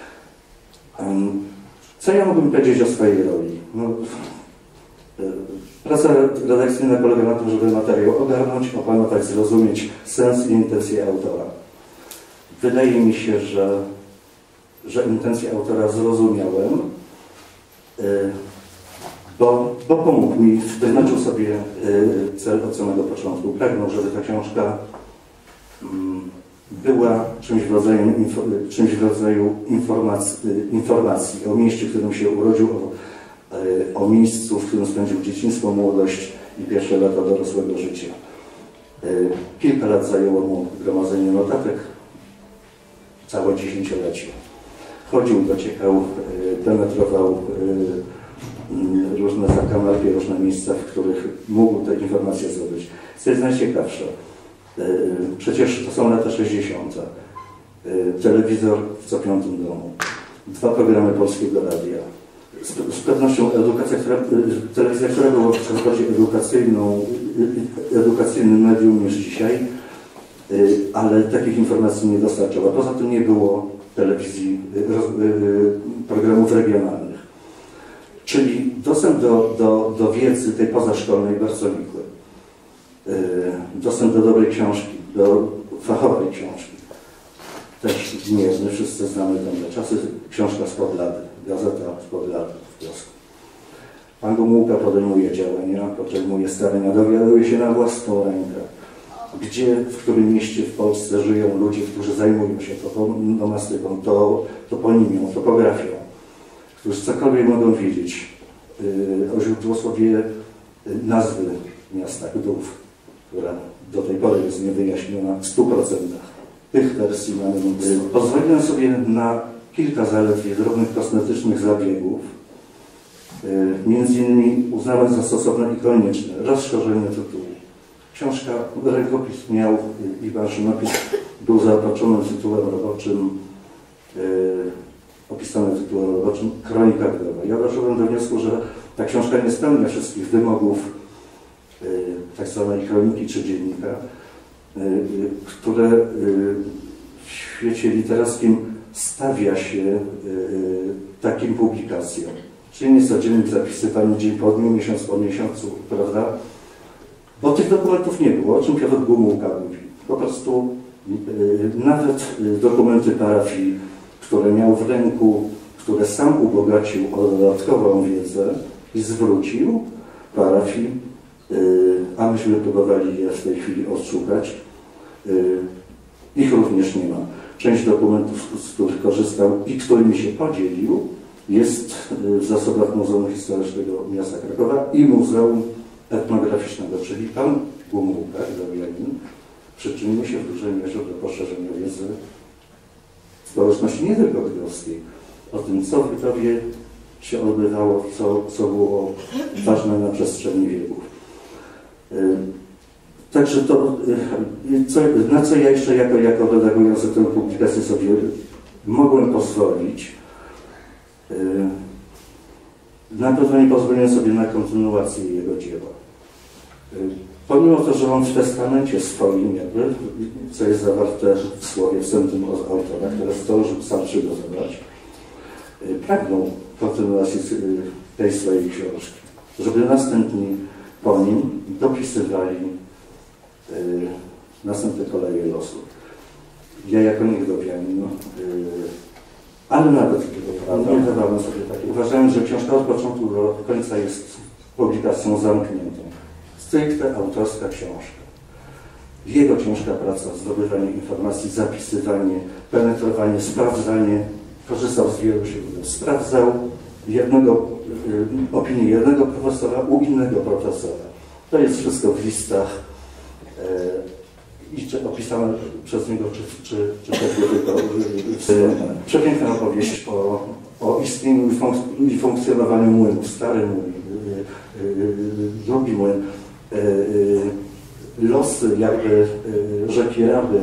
S8: Co ja mógłbym powiedzieć o swojej roli? No, praca redakcyjna polega na tym, żeby materiał ogarnąć, opanować, zrozumieć sens i intencje autora. Wydaje mi się, że intencje autora zrozumiałem, bo pomógł mi, wyznaczył sobie cel od samego początku. Pragnął, żeby ta książka była czymś w rodzaju informacji o mieście, w którym się urodził, o miejscu, w którym spędził dzieciństwo, młodość i pierwsze lata dorosłego życia. Kilka lat zajęło mu gromadzenie notatek, całe dziesięciolecie. Chodził, dociekał, penetrował różne zakamarki, różne miejsca, w których mógł te informacje zdobyć. Co jest najciekawsze, przecież to są lata 60. Telewizor w co 5. domu, 2 programy Polskiego Radia. Z pewnością telewizja, która była wówczas bardziej edukacyjnym medium niż dzisiaj, ale takich informacji nie dostarczała. Poza tym nie było telewizji, programów regionalnych. Czyli dostęp do wiedzy tej pozaszkolnej bardzo nikły. Dostęp do dobrej książki, do fachowej książki. Też mierny, wszyscy znamy te czasy. Książka spod lady, gazeta spod lady w kiosku. Pan Gomułka podejmuje działania, podejmuje starania, dowiaduje się na własną rękę, gdzie, w którym mieście w Polsce żyją ludzie, którzy zajmują się toponomastyką, toponimią, topografią, którzy cokolwiek mogą wiedzieć o źródłosłowie nazwy miasta Gdów, która do tej pory jest niewyjaśniona w 100%. Tych wersji mamy. Pozwoliłem sobie na kilka zaledwie drobnych kosmetycznych zabiegów. Między innymi uznałem za stosowne i konieczne rozszerzenie tytułu. Książka, rękopis miał i maszynopis był zaopatrzony tytułem roboczym, opisany tytułem roboczym Kronika Gdowa. Ja doszedłem do wniosku, że ta książka nie spełnia wszystkich wymogów tak zwanej kroniki czy dziennika, które w świecie literackim stawia się takim publikacjom. Czyli nie codziennym zapisywaniu dzień po dniu, miesiąc po miesiącu, prawda? Bo tych dokumentów nie było, o czym Piotr Gomułka mówi. Po prostu nawet dokumenty parafii, które miał w ręku, które sam ubogacił o dodatkową wiedzę i zwrócił parafii, a myśmy próbowali je w tej chwili odszukać, ich również nie ma. Część dokumentów, z których korzystał i którymi się podzielił, jest w zasobach Muzeum Historycznego Miasta Krakowa i Muzeum Etnograficznego, czyli pan Gomułka, Gdowianin, przyczynił się w dużej mierze do poszerzenia wiedzy społeczności nie tylko gdowskiej, o tym, co w Gdowie się odbywało, co było ważne na przestrzeni wieków. Także to, na co ja jeszcze jako redagujący tę publikację sobie mogłem pozwolić, na pewno nie pozwoliłem sobie na kontynuację jego dzieła. Pomimo to, że on w testamencie swoim, jakby, co jest zawarte w słowie wstępnym autora, które zdążył sam przygotować, pragnął kontynuacji tej swojej książki, żeby następni po nim dopisywali następne koleje losu. Ja jako niegdowianin, ale nawet nie dawałem sobie takiej. Uważałem, że książka od początku do końca jest publikacją zamkniętą. Stricte autorska książka. Jego ciężka praca, zdobywanie informacji, zapisywanie, penetrowanie, sprawdzanie, korzystał z wielu źródeł. Sprawdzał opinię jednego profesora u innego profesora. To jest wszystko w listach i opisane przez niego, czy tylko przepiękna opowieść o istnieniu i funkcjonowaniu młynów. Stary młyn, drugi młyn, losy jakby rzeki Raby,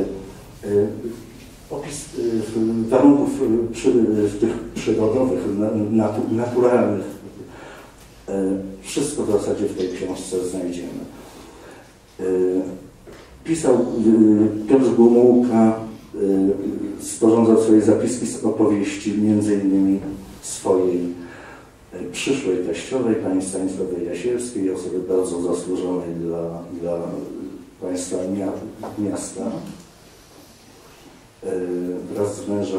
S8: opis warunków tych przyrodowych, naturalnych. Wszystko w zasadzie w tej książce znajdziemy. Pisał Piotr Gomułka, sporządzał swoje zapiski z opowieści, między innymi swojej przyszłej teściowej, pani Stanisławy Jasielskiej, osoby bardzo zasłużonej dla państwa miasta. Wraz z mężem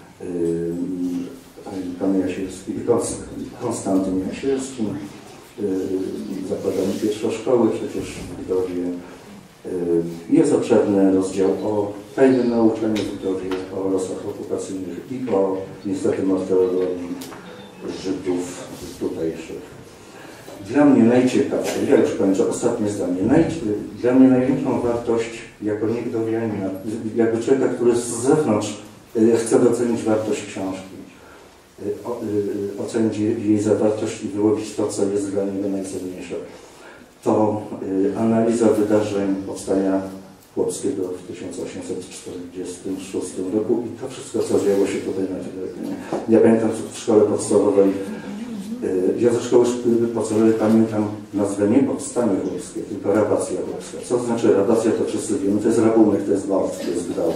S8: pan Jasielski, Konstantyn Jasielskim, zakładamy pierwszoszkoły przecież w Witowie. Jest obszerny rozdział o tajnym nauczaniu w Witowie, o losach okupacyjnych i o niestety martyrologii Żydów tutejszych. Dla mnie najciekawsze, ja już kończę, ostatnie zdanie, dla mnie największą wartość jako niegdowianina, jako człowieka, który z zewnątrz chce docenić wartość książki, ocenić jej zawartość i wyłowić to, co jest dla niego najcenniejsze. To analiza wydarzeń powstania chłopskiego w 1846 roku i to wszystko, co działo się tutaj na terenie. Ja pamiętam w szkole podstawowej, ja ze szkoły podstawowej pamiętam nazwę nie powstanie chłopskie, tylko rabacja chłopska. Co znaczy rabacja, to wszyscy wiemy, to jest rabunek, to jest gwałt, to jest gwałt.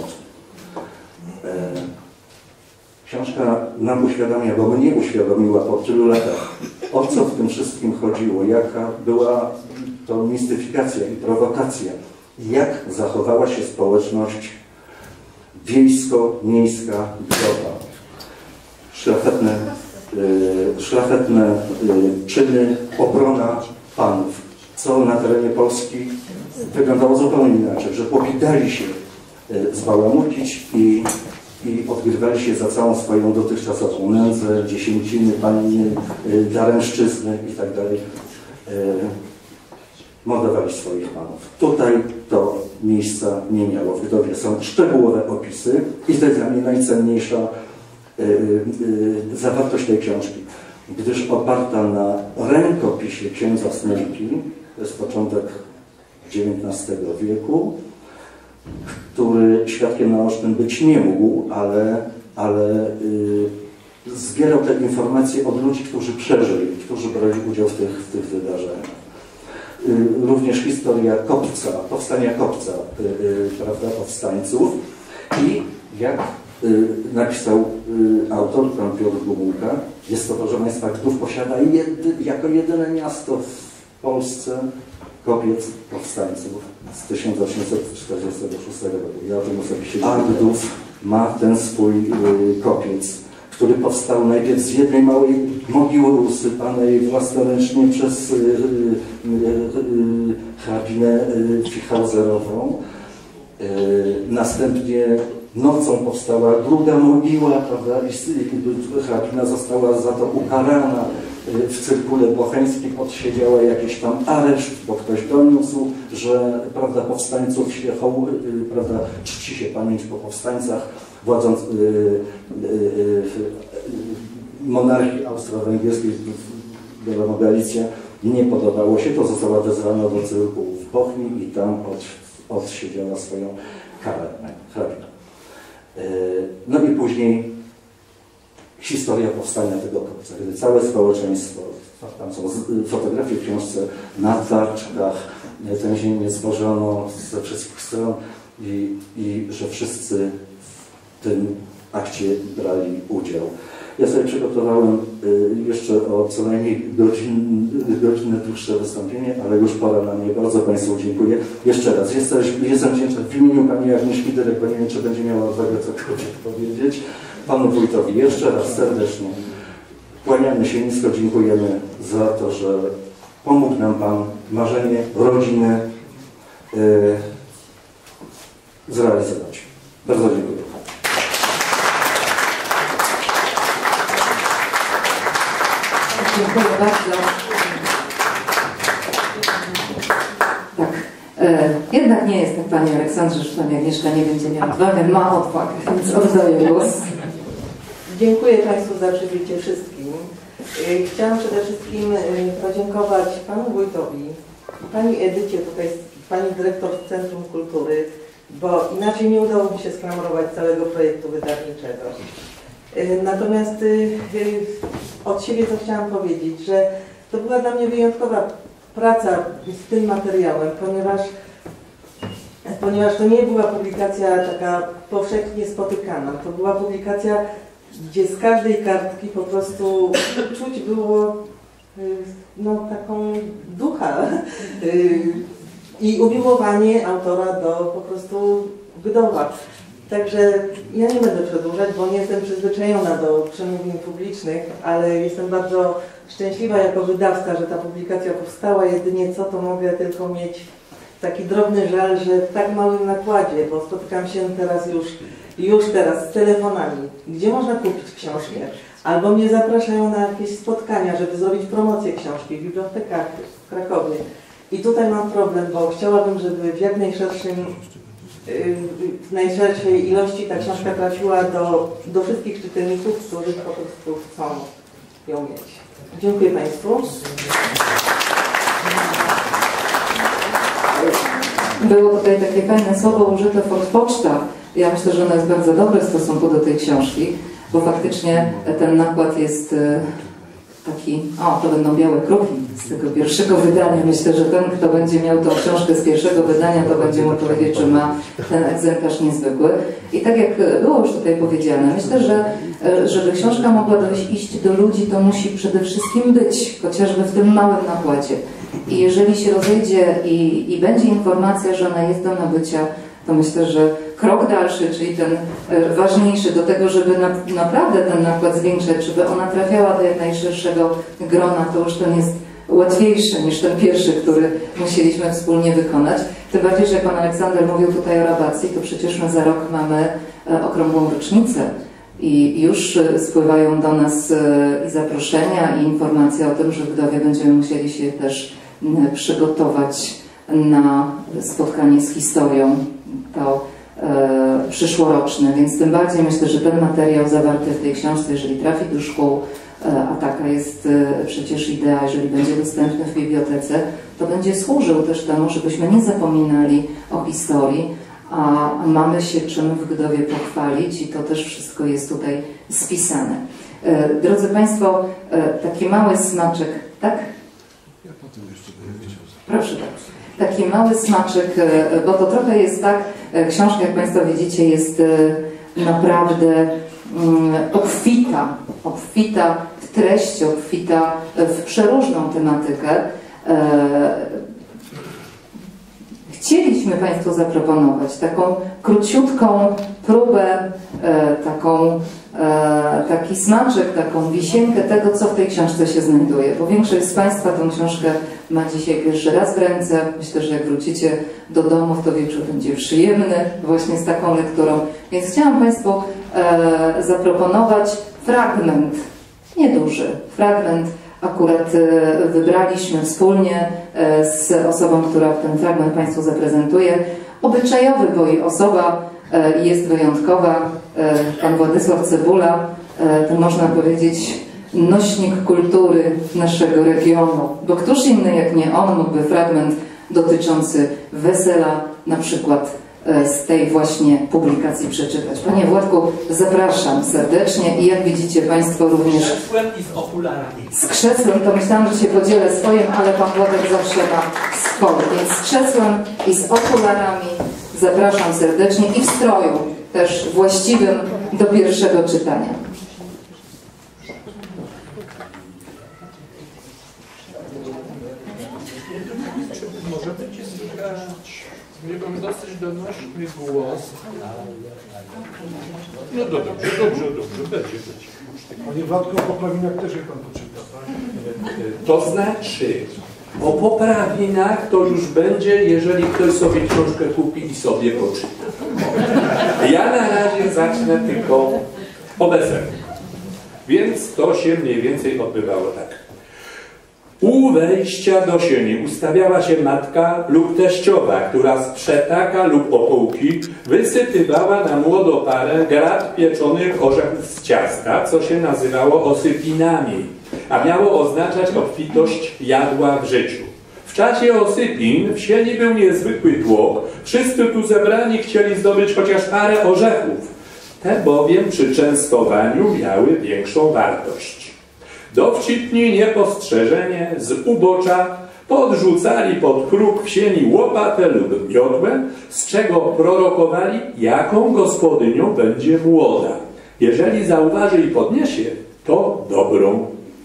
S8: Książka nam uświadamia, bo mnie uświadomiła po tylu latach, o co w tym wszystkim chodziło, jaka była to mistyfikacja i prowokacja, jak zachowała się społeczność wiejsko-miejska Lwowa. Szlachetne czyny, obrona panów, co na terenie Polski wyglądało zupełnie inaczej, że pobiegali się zbałamucić i odgrywali się za całą swoją dotychczasową nędzę, dziesięciny, paniny, daremszczyzny i tak dalej. Mordowali swoich panów. Tutaj to miejsca nie miało. W Witowie są szczegółowe opisy i to jest dla mnie najcenniejsza zawartość tej książki, gdyż oparta na rękopisie księdza Sneliki, to jest początek XIX wieku, który świadkiem naocznym być nie mógł, ale zbierał te informacje od ludzi, którzy przeżyli, którzy brali udział w tych wydarzeniach. Również historia Kopca, powstania Kopca, prawda, powstańców i jak napisał autor, pan Piotr Gomułka, jest to, proszę Państwa, Gdów posiada jako jedyne miasto w Polsce kobiet powstańców z 1846 roku. Ja o tym osobiście a Gdów ma ten swój kopiec, który powstał najpierw z jednej małej mogiły usypanej własnoręcznie przez hrabinę Fichauserową. Następnie nocą powstała druga mogiła, prawda, i hrabina została za to ukarana. W cyrkule bocheńskim odsiedziała jakiś tam areszt, bo ktoś doniósł, że, prawda, powstańców się prawda, czci się pamięć po powstańcach. Władząc monarchii austro-węgierskiej, wiadomo, Galicja, nie podobało się, to została wezwana do cyrku w Bochni i tam odsiedziała swoją karę hrabina. No i później historia powstania tego kopca, gdy całe społeczeństwo, tam są fotografie w książce, na tarczkach, ten ziemię złożono ze wszystkich stron i że wszyscy w tym akcie brali udział. Ja sobie przygotowałem jeszcze o co najmniej godzinę dłuższe wystąpienie, ale już pora na mnie. Bardzo Państwu dziękuję. Jeszcze raz, jestem wdzięczny w imieniu Pani Agnieszki Dyrek, bo nie wiem, czy będzie miała odwagę cokolwiek powiedzieć. Panu wójtowi jeszcze raz serdecznie kłaniamy się nisko, dziękujemy za to, że pomógł nam Pan marzenie rodziny zrealizować. Bardzo dziękuję.
S1: Dziękuję bardzo. Tak. Jednak nie jest tak, Panie Aleksandrze, że Pani Agnieszka nie będzie miała odwagę. Ma odwagę, więc oddaję głos.
S9: Dziękuję Państwu za przybycie wszystkim. Chciałam przede wszystkim podziękować Panu Wójtowi, Pani Edycie, tutaj Pani Dyrektor Centrum Kultury, bo inaczej nie udało mi się sklamurować całego projektu wydawniczego. Natomiast od siebie to chciałam powiedzieć, że to była dla mnie wyjątkowa praca z tym materiałem, ponieważ to nie była publikacja taka powszechnie spotykana. To była publikacja, gdzie z każdej kartki po prostu czuć było taką ducha i umiłowanie autora do po prostu Gdowa. Także ja nie będę przedłużać, bo nie jestem przyzwyczajona do przemówień publicznych, ale jestem bardzo szczęśliwa jako wydawca, że ta publikacja powstała. Jedynie co, to mogę tylko mieć taki drobny żal, że w tak małym nakładzie, bo spotykam się już teraz z telefonami, gdzie można kupić książkę, albo mnie zapraszają na jakieś spotkania, żeby zrobić promocję książki w bibliotekach w Krakowie. I tutaj mam problem, bo chciałabym, żeby w jak najszerszej ilości ta książka trafiła do wszystkich czytelników, którzy po prostu chcą ją mieć. Dziękuję Państwu.
S1: Było tutaj takie fajne słowo użyte Poczta. Ja myślę, że ono jest bardzo dobre w stosunku do tej książki, bo faktycznie ten nakład jest taki, to będą białe kruki z tego pierwszego wydania. Myślę, że ten, kto będzie miał tą książkę z pierwszego wydania, to będzie mógł powiedzieć, że ma ten egzemplarz niezwykły. I tak jak było już tutaj powiedziane, myślę, że żeby książka mogła iść do ludzi, to musi przede wszystkim być, chociażby w tym małym nakładzie. I jeżeli się rozejdzie i będzie informacja, że ona jest do nabycia, to myślę, że krok dalszy, czyli ten ważniejszy do tego, żeby naprawdę ten nakład zwiększać, żeby ona trafiała do jak najszerszego grona, to już ten jest łatwiejszy niż ten pierwszy, który musieliśmy wspólnie wykonać. Tym bardziej, że jak Pan Aleksander mówił tutaj o rabacji, to przecież my za rok mamy okrągłą rocznicę i już spływają do nas i zaproszenia, i informacje o tym, że w Gdowie będziemy musieli się też przygotować na spotkanie z historią, to przyszłoroczne, więc tym bardziej myślę, że ten materiał zawarty w tej książce, jeżeli trafi do szkół, a taka jest przecież idea, jeżeli będzie dostępny w bibliotece, to będzie służył też temu, żebyśmy nie zapominali o historii, a mamy się czym w Gdowie pochwalić i to też wszystko jest tutaj spisane. Drodzy Państwo, taki mały smaczek, tak?
S3: Ja potem jeszcze będę chciał.
S1: Proszę bardzo. Taki mały smaczek, bo to trochę jest tak, książka, jak Państwo widzicie, jest naprawdę obfita w treść, obfita w przeróżną tematykę. Chcieliśmy Państwu zaproponować taką króciutką próbę, taki smaczek, taką wisienkę tego, co w tej książce się znajduje. Bo większość z Państwa tą książkę ma dzisiaj pierwszy raz w ręce. Myślę, że jak wrócicie do domów, to wieczór będzie przyjemny właśnie z taką lekturą. Więc chciałam Państwu zaproponować fragment, nieduży fragment. Akurat wybraliśmy wspólnie z osobą, która ten fragment Państwu zaprezentuje. Obyczajowy, bo i osoba jest wyjątkowa. Pan Władysław Cebula, to można powiedzieć nośnik kultury naszego regionu, bo któż inny jak nie on mógłby fragment dotyczący wesela na przykład z tej właśnie publikacji przeczytać. Panie Władku, zapraszam serdecznie i jak widzicie Państwo również...
S2: Z krzesłem i z okularami.
S1: Z krzesłem to myślałam, że się podzielę swoim, ale Pan Władek zawsze ma swoje. Więc z krzesłem i z okularami zapraszam serdecznie i w stroju też właściwym do pierwszego czytania.
S2: Może być słychać, dosyć donośny głos. No to dobrze, będzie.
S3: Panie Władku, o poprawinach też jak Pan poczyta, tak?
S10: To znaczy, o poprawinach to już będzie, jeżeli ktoś sobie książkę kupi i sobie poczyta. Ja na razie zacznę tylko od eseru. Więc to się mniej więcej odbywało tak. U wejścia do sieni ustawiała się matka lub teściowa, która z przetaka lub opołki wysypywała na młodą parę grat pieczonych orzechów z ciasta, co się nazywało osypinami, a miało oznaczać obfitość jadła w życiu. W czasie osypin w sieni był niezwykły tłok, wszyscy tu zebrani chcieli zdobyć chociaż parę orzechów. Te bowiem przy częstowaniu miały większą wartość. Dowcipni niepostrzeżenie z ubocza podrzucali pod próg w sieni łopatę lub miotłę, z czego prorokowali, jaką gospodynią będzie młoda. Jeżeli zauważy i podniesie, to dobrą.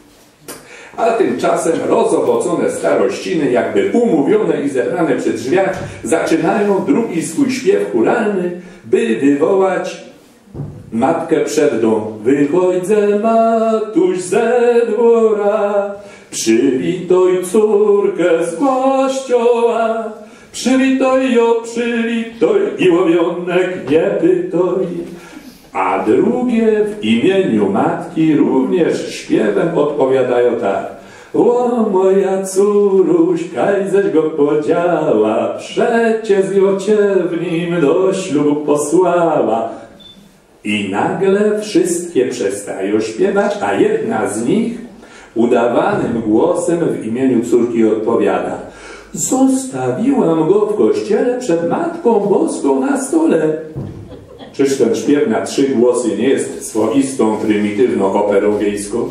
S10: A tymczasem rozowocone starościny, jakby umówione i zebrane przy drzwiach, zaczynają drugi swój śpiew chóralny, by wywołać matkę przed dom. Wychodzę, matuś, ze dwora, przywitoj córkę z kościoła, przywitoj ją, przywitoj i łowionek nie pytoj. A drugie w imieniu matki również śpiewem odpowiadają tak. O moja córuś, kajześ go podziała, przecie z ją cię w nim do ślubu posłała. I nagle wszystkie przestają śpiewać, a jedna z nich udawanym głosem w imieniu córki odpowiada. Zostawiłam go w kościele przed Matką Boską na stole. Czyż ten śpiew na 3 głosy nie jest swoistą, prymitywną operą wiejską?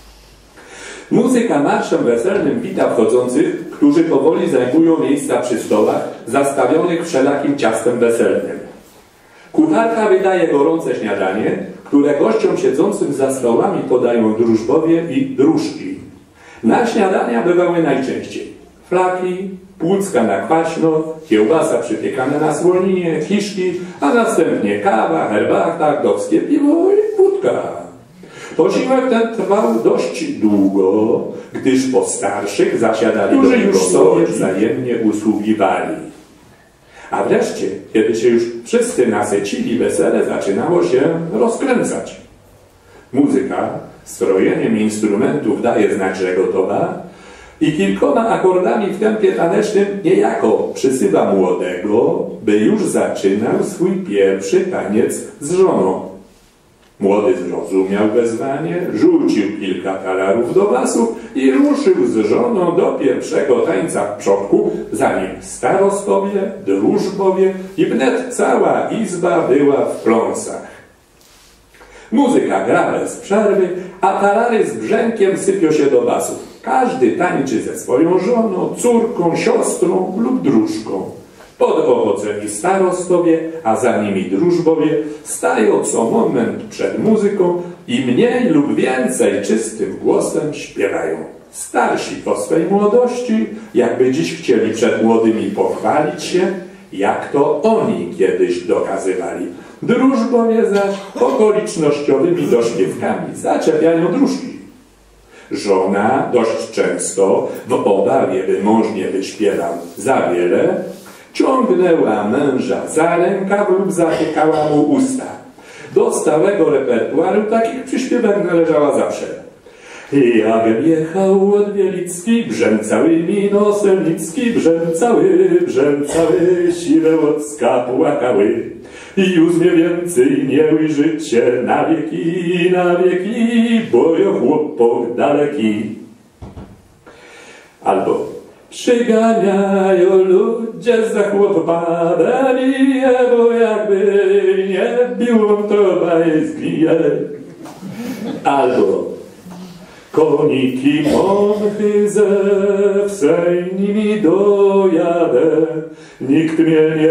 S10: Muzyka marszem weselnym wita wchodzących, którzy powoli zajmują miejsca przy stołach zastawionych wszelakim ciastem weselnym. Kucharka wydaje gorące śniadanie, które gościom siedzącym za stołami podają drużbowie i drużki. Na śniadania bywały najczęściej flaki, płucka na kwaśno, kiełbasa przypiekana na słoninie, kiszki, a następnie kawa, herbata, gdowskie piwo i wódka. Posiłek ten trwał dość długo, gdyż po starszych zasiadali, którzy już sobie wzajemnie usługiwali. A wreszcie, kiedy się już wszyscy nasycili, wesele zaczynało się rozkręcać. Muzyka strojeniem instrumentów daje znak, że gotowa i kilkoma akordami w tempie tanecznym niejako przysyła młodego, by już zaczynał swój pierwszy taniec z żoną. Młody zrozumiał wezwanie, rzucił kilka talarów do basów i ruszył z żoną do pierwszego tańca w przodku, zanim starostowie, drużbowie i wnet cała izba była w pląsach. Muzyka gra bez przerwy, a talary z brzękiem sypią się do basów. Każdy tańczy ze swoją żoną, córką, siostrą lub drużką. Pod owocem i starostowie, a za nimi drużbowie, stają co moment przed muzyką i mniej lub więcej czystym głosem śpiewają. Starsi po swej młodości, jakby dziś chcieli przed młodymi pochwalić się, jak to oni kiedyś dokazywali. Drużbowie zaś okolicznościowymi dośpiewkami zaczepiają drużki. Żona dość często, w obawie, by mąż nie wyśpiewał za wiele, ciągnęła męża za rękaw lub zatykała mu usta. Do stałego repertuaru takich przyśpiewek należała zawsze. Jak jechał od Wielicki, brzęcały nosem Licki, brzęcały, siwe łocka płakały. I już mnie więcej nie ujrzycie na wieki, bo ja chłopak daleki. Albo przyganiają ludzie za chłopami, bo jakby nie biło, to zgnie. Albo koniki mąchy ze wsej nimi dojadę, nikt mnie nie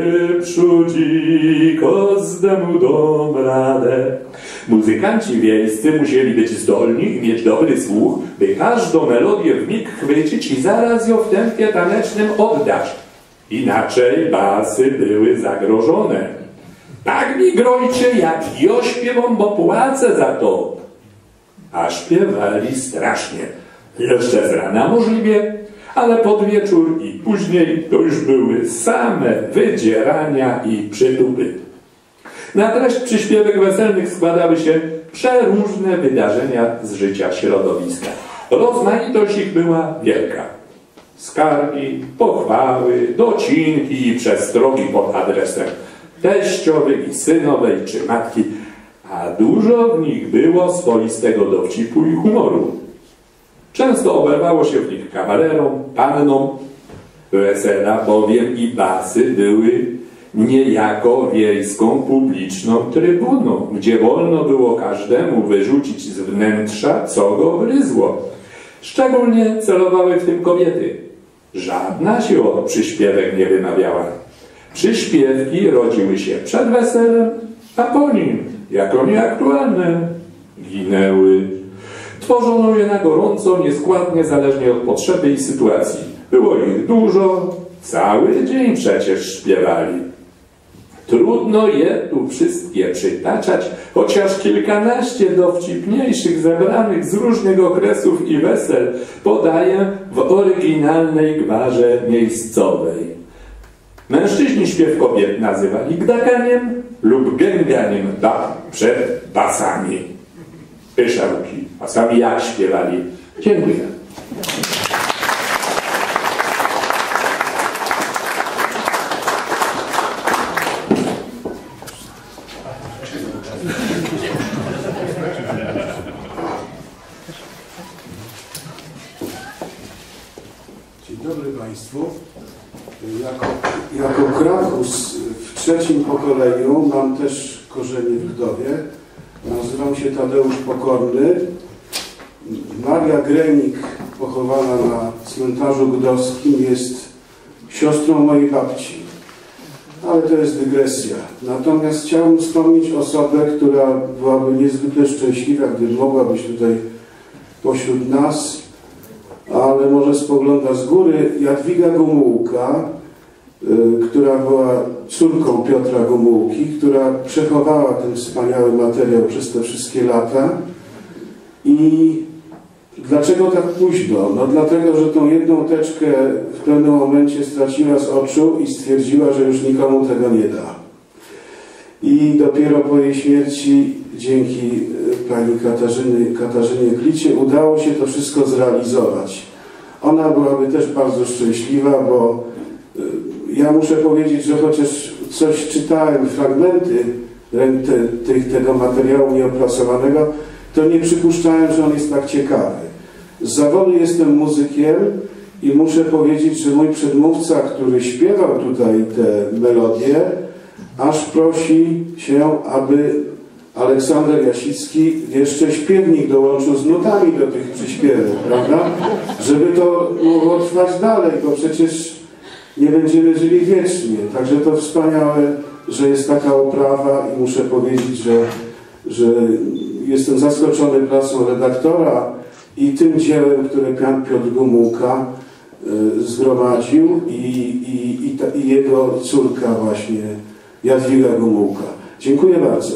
S10: wyprzudzi, kozdemu dom radę. Muzykanci wiejscy musieli być zdolni i mieć dobry słuch, by każdą melodię w mig chwycić i zaraz ją w tempie tanecznym oddać. Inaczej basy były zagrożone. Tak mi grojcie, jak ja śpiewam, bo płacę za to. A śpiewali strasznie. Jeszcze z rana możliwie, ale pod wieczór i później to już były same wydzierania i przytupy. Na treść przyśpiewek weselnych składały się przeróżne wydarzenia z życia środowiska. Rozmaitość ich była wielka. Skargi, pochwały, docinki i przestrogi pod adresem teściowej i synowej czy matki, a dużo w nich było swoistego dowcipu i humoru. Często oberwało się w nich kawalerom, pannom. Wesela bowiem i basy były niejako wiejską publiczną trybuną, gdzie wolno było każdemu wyrzucić z wnętrza, co go gryzło. Szczególnie celowały w tym kobiety. Żadna się od przyśpiewek nie wymawiała. Przyśpiewki rodziły się przed weselem, a po nim, jako nieaktualne, ginęły. Tworzono je na gorąco, nieskładnie, zależnie od potrzeby i sytuacji. Było ich dużo, cały dzień przecież śpiewali. Trudno je tu wszystkie przytaczać, chociaż kilkanaście dowcipniejszych zebranych z różnych okresów i wesel podaję w oryginalnej gwarze miejscowej. Mężczyźni śpiew kobiet nazywali gdakaniem lub gęganiem bab przed basami. Pyszałki, a sami jak śpiewali. Dziękuję.
S3: Dzień dobry Państwu. Jako Krakus w trzecim pokoleniu mam też korzenie w Gdowie. Nazywam się Tadeusz Pokorny. Maria Grenik, pochowana na cmentarzu gdowskim, jest siostrą mojej babci. Ale to jest dygresja. Natomiast chciałbym wspomnieć osobę, która byłaby niezwykle szczęśliwa, gdy mogła być tutaj pośród nas, ale może spogląda z góry. Jadwiga Gomułka, która była córką Piotra Gomułki, która przechowała ten wspaniały materiał przez te wszystkie lata. I dlaczego tak późno? No dlatego, że tą jedną teczkę w pewnym momencie straciła z oczu i stwierdziła, że już nikomu tego nie da. I dopiero po jej śmierci, dzięki pani Katarzynie Klicie, udało się to wszystko zrealizować. Ona byłaby też bardzo szczęśliwa, bo ja muszę powiedzieć, że chociaż coś czytałem, fragmenty tego materiału nieopracowanego, to nie przypuszczałem, że on jest tak ciekawy. Z zawodu jestem muzykiem i muszę powiedzieć, że mój przedmówca, który śpiewał tutaj te melodie, aż prosi się, aby Aleksander Jasicki jeszcze śpiewnik dołączył z nutami do tych przyśpiewek, prawda? Żeby to mogło trwać dalej, bo przecież nie będziemy żyli wiecznie. Także to wspaniałe, że jest taka oprawa i muszę powiedzieć, że jestem zaskoczony pracą redaktora i tym dziełem, które pan Piotr Gomułka zgromadził i jego córka właśnie Jadwiga Gomułka. Dziękuję bardzo.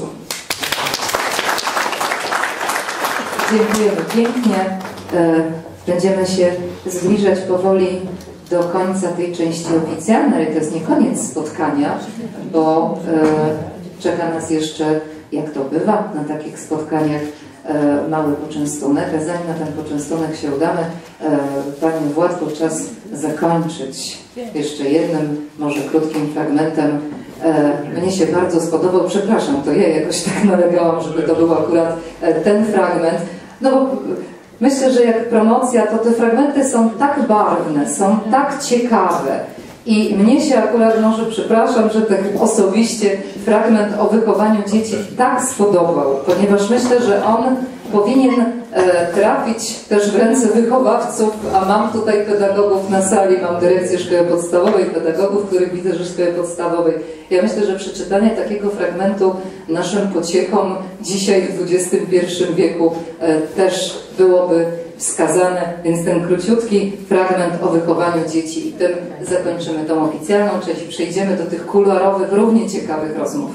S1: Dziękujemy pięknie. Będziemy się zbliżać powoli do końca tej części oficjalnej. To jest nie koniec spotkania, bo czeka nas jeszcze, jak to bywa na takich spotkaniach, mały poczęstunek. A zanim na ten poczęstunek się udamy, Panią Władko, czas zakończyć jeszcze jednym, może krótkim fragmentem. Mnie się bardzo spodobał, przepraszam, to ja jakoś tak nalegałam, żeby to był akurat ten fragment, no bo Myślę, że jak promocja, to te fragmenty są tak barwne, są tak ciekawe. I mnie się akurat, może przepraszam, że tak osobiście fragment o wychowaniu dzieci tak spodobał, ponieważ myślę, że on powinien trafić też w ręce wychowawców, a mam tutaj pedagogów na sali, mam dyrekcję szkoły podstawowej, pedagogów, których widzę, że w szkole podstawowej. Ja myślę, że przeczytanie takiego fragmentu naszym pociechom dzisiaj w XXI wieku też byłoby wskazane, więc ten króciutki fragment o wychowaniu dzieci i tym zakończymy tą oficjalną część i przejdziemy do tych kuluarowych, równie ciekawych rozmów.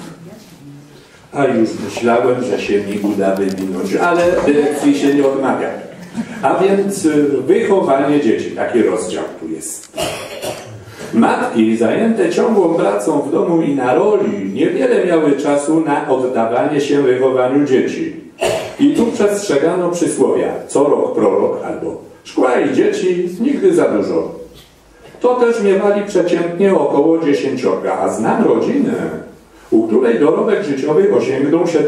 S10: A już myślałem, że się mi uda wywinąć, ale dyrekcji się nie odmawia. A więc wychowanie dzieci, taki rozdział tu jest. Matki zajęte ciągłą pracą w domu i na roli niewiele miały czasu na oddawanie się wychowaniu dzieci. I tu przestrzegano przysłowia, co rok prorok albo szkła i dzieci nigdy za dużo. To też miewali przeciętnie około 10, a znam rodzinę, u której dorobek życiowy osiągnął się do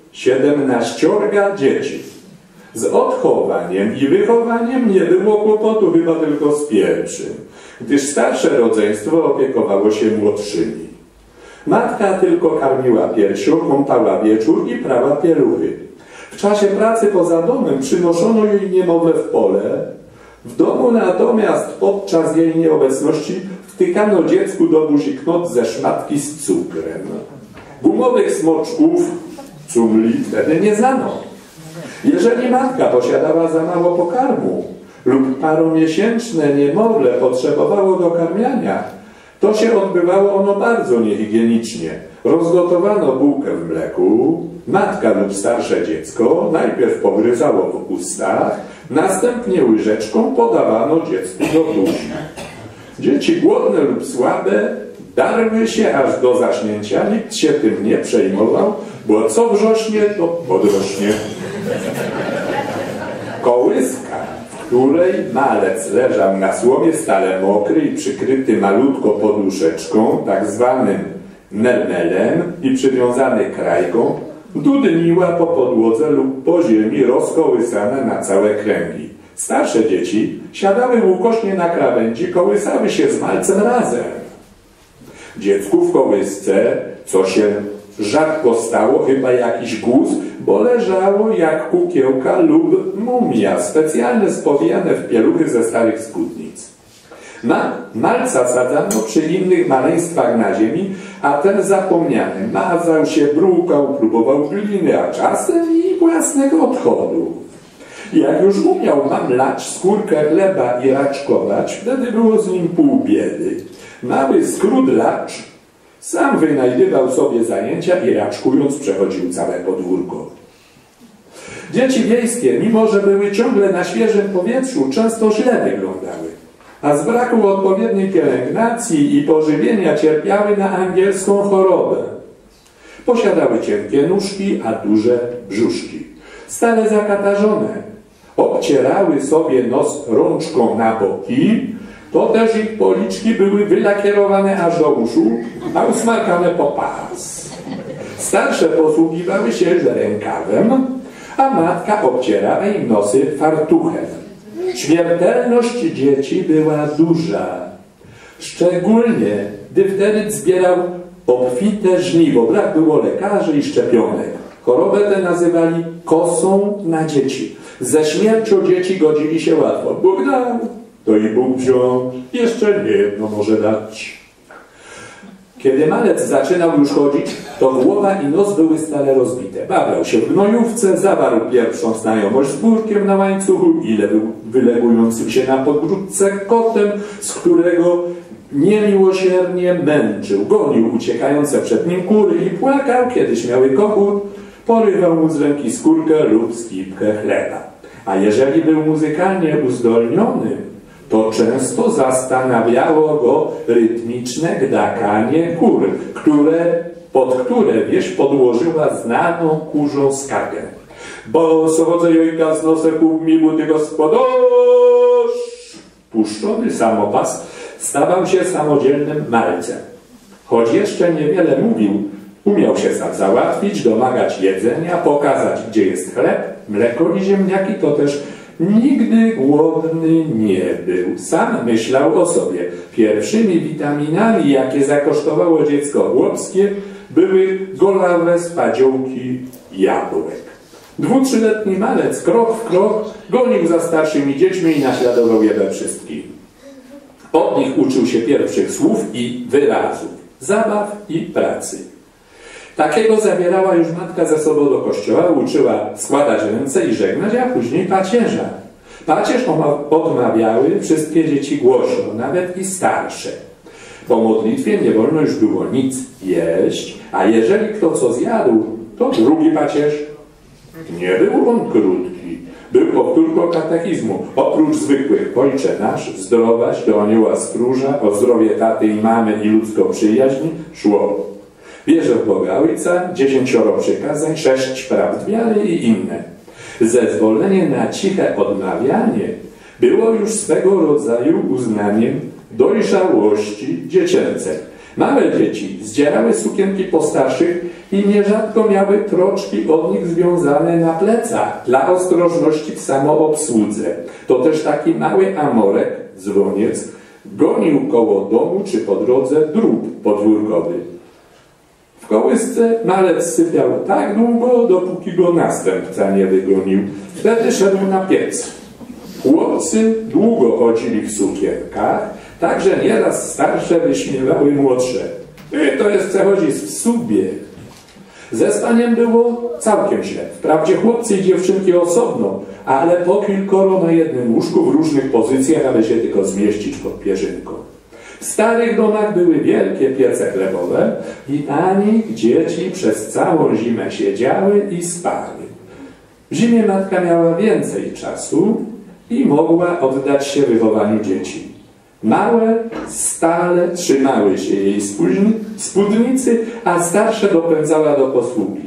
S10: 17 dzieci. Z odchowaniem i wychowaniem nie było kłopotu, chyba tylko z pierwszym, gdyż starsze rodzeństwo opiekowało się młodszymi. Matka tylko karmiła piersią, kąpała wieczór i prała pieluchy. W czasie pracy poza domem przynoszono jej niemowlę w pole. W domu natomiast podczas jej nieobecności wtykano dziecku do buzi knot ze szmatki z cukrem. Gumowych smoczków, cumli wtedy nie znano. Jeżeli matka posiadała za mało pokarmu lub paromiesięczne niemowlę potrzebowało dokarmiania, to się odbywało ono bardzo niehigienicznie. Rozgotowano bułkę w mleku, matka lub starsze dziecko najpierw pogryzało w ustach, następnie łyżeczką podawano dziecku do buzi. Dzieci głodne lub słabe darły się aż do zaśnięcia, nikt się tym nie przejmował, bo co wrzośnie, to podrośnie. Kołyska, w której malec leżał na słomie stale mokry i przykryty malutko poduszeczką, tak zwanym mermelem i przywiązany krajką, dudniła po podłodze lub po ziemi rozkołysane na całe kręgi. Starsze dzieci siadały ukośnie na krawędzi, kołysały się z malcem razem. Dziecku w kołysce, co się rzadko stało, chyba jakiś guz, bo leżało jak kukiełka lub mumia, specjalnie spowijane w pieluchy ze starych spódnic. Malca sadzano przy innych maleństwach na ziemi, a ten zapomniany mazał się, brukał, próbował gliny, a czasem i własnego odchodu. Jak już umiał mamlacz skórkę chleba i raczkować, wtedy było z nim pół biedy. Mały skrudlacz sam wynajdywał sobie zajęcia i raczkując przechodził całe podwórko. Dzieci wiejskie, mimo że były ciągle na świeżym powietrzu, często źle wyglądały, a z braku odpowiedniej pielęgnacji i pożywienia cierpiały na angielską chorobę. Posiadały cienkie nóżki, a duże brzuszki. Stale zakatarzone. Obcierały sobie nos rączką na boki, to też ich policzki były wylakierowane aż do uszu, a usmarkane po pas. Starsze posługiwały się rękawem, a matka obcierała im nosy fartuchem. Śmiertelność dzieci była duża. Szczególnie difteryt zbierał obfite żniwo. Brak było lekarzy i szczepionek. Chorobę tę nazywali kosą na dzieci. Ze śmiercią dzieci godzili się łatwo. Bóg dał, to i Bóg wziął. Jeszcze nie jedno może dać. Kiedy malec zaczynał już chodzić, to głowa i nos były stale rozbite. Babrał się w gnojówce, zawarł pierwszą znajomość z burkiem na łańcuchu, ile był wylegującym się na podbródce kotem, z którego niemiłosiernie męczył. Gonił uciekające przed nim kury i płakał, kiedy śmiały kogut porywał mu z ręki skórkę lub skipkę chleba. A jeżeli był muzykalnie uzdolniony, to często zastanawiało go rytmiczne gdakanie kur, pod które wieś podłożyła znaną kurzą skargę. Bo sochodzę jojka z noseku mi buty gospodarz. Puszczony samopas stawał się samodzielnym malcem. Choć jeszcze niewiele mówił, umiał się sam załatwić, domagać jedzenia, pokazać, gdzie jest chleb, mleko i ziemniaki, to też nigdy głodny nie był. Sam myślał o sobie. Pierwszymi witaminami, jakie zakosztowało dziecko chłopskie, były golawe spadziołki jabłek. 2-3-letni malec krok w krok gonił za starszymi dziećmi i naśladował je we wszystkim. Od nich uczył się pierwszych słów i wyrazów, zabaw i pracy. Takiego zabierała już matka ze sobą do kościoła, uczyła składać ręce i żegnać, a później pacierza. Pacierz odmawiały wszystkie dzieci głośno, nawet i starsze. Po modlitwie nie wolno już było nic jeść, a jeżeli kto co zjadł, to drugi pacierz. Nie był on krótki. Był powtórką katechizmu. Oprócz zwykłych Ojcze nasz, zdrowaś do anioła stróża, o zdrowie taty i mamy i ludzką przyjaźń szło. Wierzę w Boga Ojca, 10 przykazań, 6 prawd wiary i inne. Zezwolenie na ciche odmawianie było już swego rodzaju uznaniem dojrzałości dziecięcej. Małe dzieci zdzierały sukienki po starszych i nierzadko miały troczki od nich związane na plecach dla ostrożności w samoobsłudze. To też taki mały amorek, dzwoniec, gonił koło domu czy po drodze drób podwórkowy. W kołysce malec sypiał tak długo, dopóki go następca nie wygonił. Wtedy szedł na piec. Chłopcy długo chodzili w sukienkach, także nieraz starsze wyśmiewały młodsze. To jest co chodzi w subie. Ze spaniem było całkiem źle. Wprawdzie chłopcy i dziewczynki osobno, ale po kilkoro na jednym łóżku w różnych pozycjach, aby się tylko zmieścić pod pierzynką. W starych domach były wielkie piece chlebowe i na nich dzieci przez całą zimę siedziały i spały. W zimie matka miała więcej czasu i mogła oddać się wychowaniu dzieci. Małe stale trzymały się jej spódnicy, a starsze dopędzała do posługi.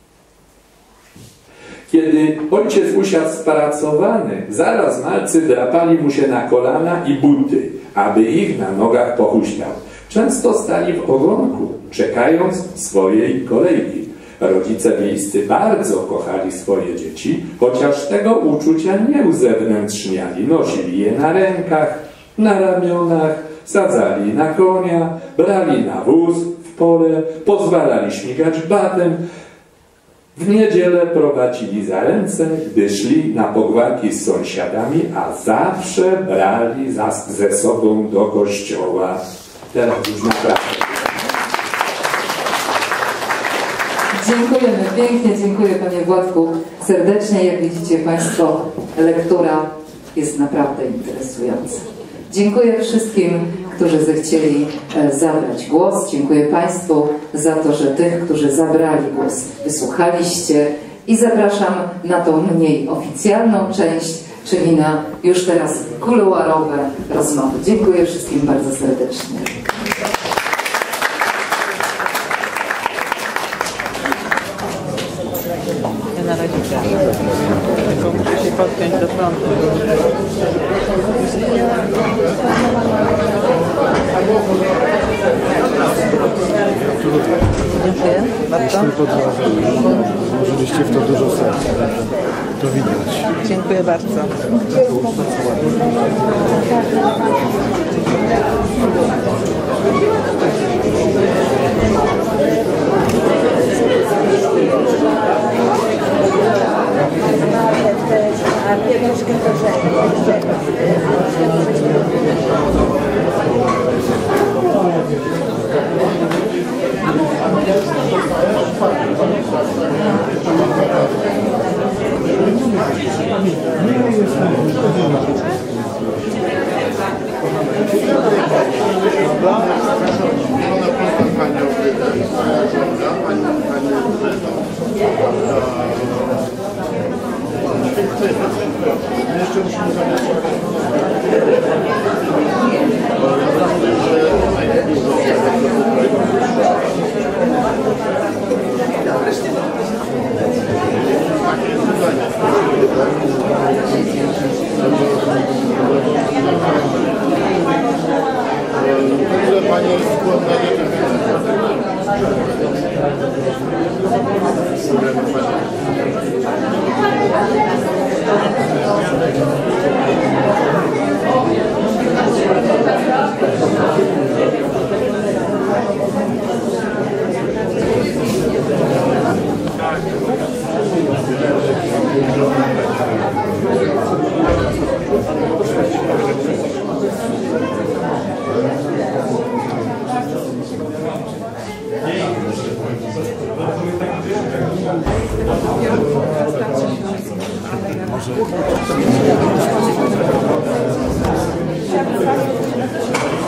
S10: Kiedy ojciec usiadł spracowany, zaraz malcy drapali mu się na kolana i buty, aby ich na nogach pochuśtał. Często stali w ogonku, czekając swojej kolejki. Rodzice wiejscy bardzo kochali swoje dzieci, chociaż tego uczucia nie uzewnętrzniali. Nosili je na rękach, na ramionach, sadzali na konia, brali na wóz w pole, pozwalali śmigać batem. W niedzielę prowadzili za ręce, gdy szli na pogwarki z sąsiadami, a zawsze brali ze sobą do kościoła. Teraz już naprawdę.
S1: Dziękujemy pięknie, dziękuję Panie Władku serdecznie. Jak widzicie Państwo, lektura jest naprawdę interesująca. Dziękuję wszystkim, którzy zechcieli zabrać głos. Dziękuję Państwu za to, że tych, którzy zabrali głos, wysłuchaliście i zapraszam na tą mniej oficjalną część, czyli na już teraz kuluarowe rozmowy. Dziękuję wszystkim bardzo serdecznie.
S11: Ja na razie tylko muszę się podpiąć do prądu. Dziękuję bardzo.
S12: Włożyliście w to dużo serca, to widać.
S11: Dziękuję bardzo.
S12: Jeszcze musimy Może...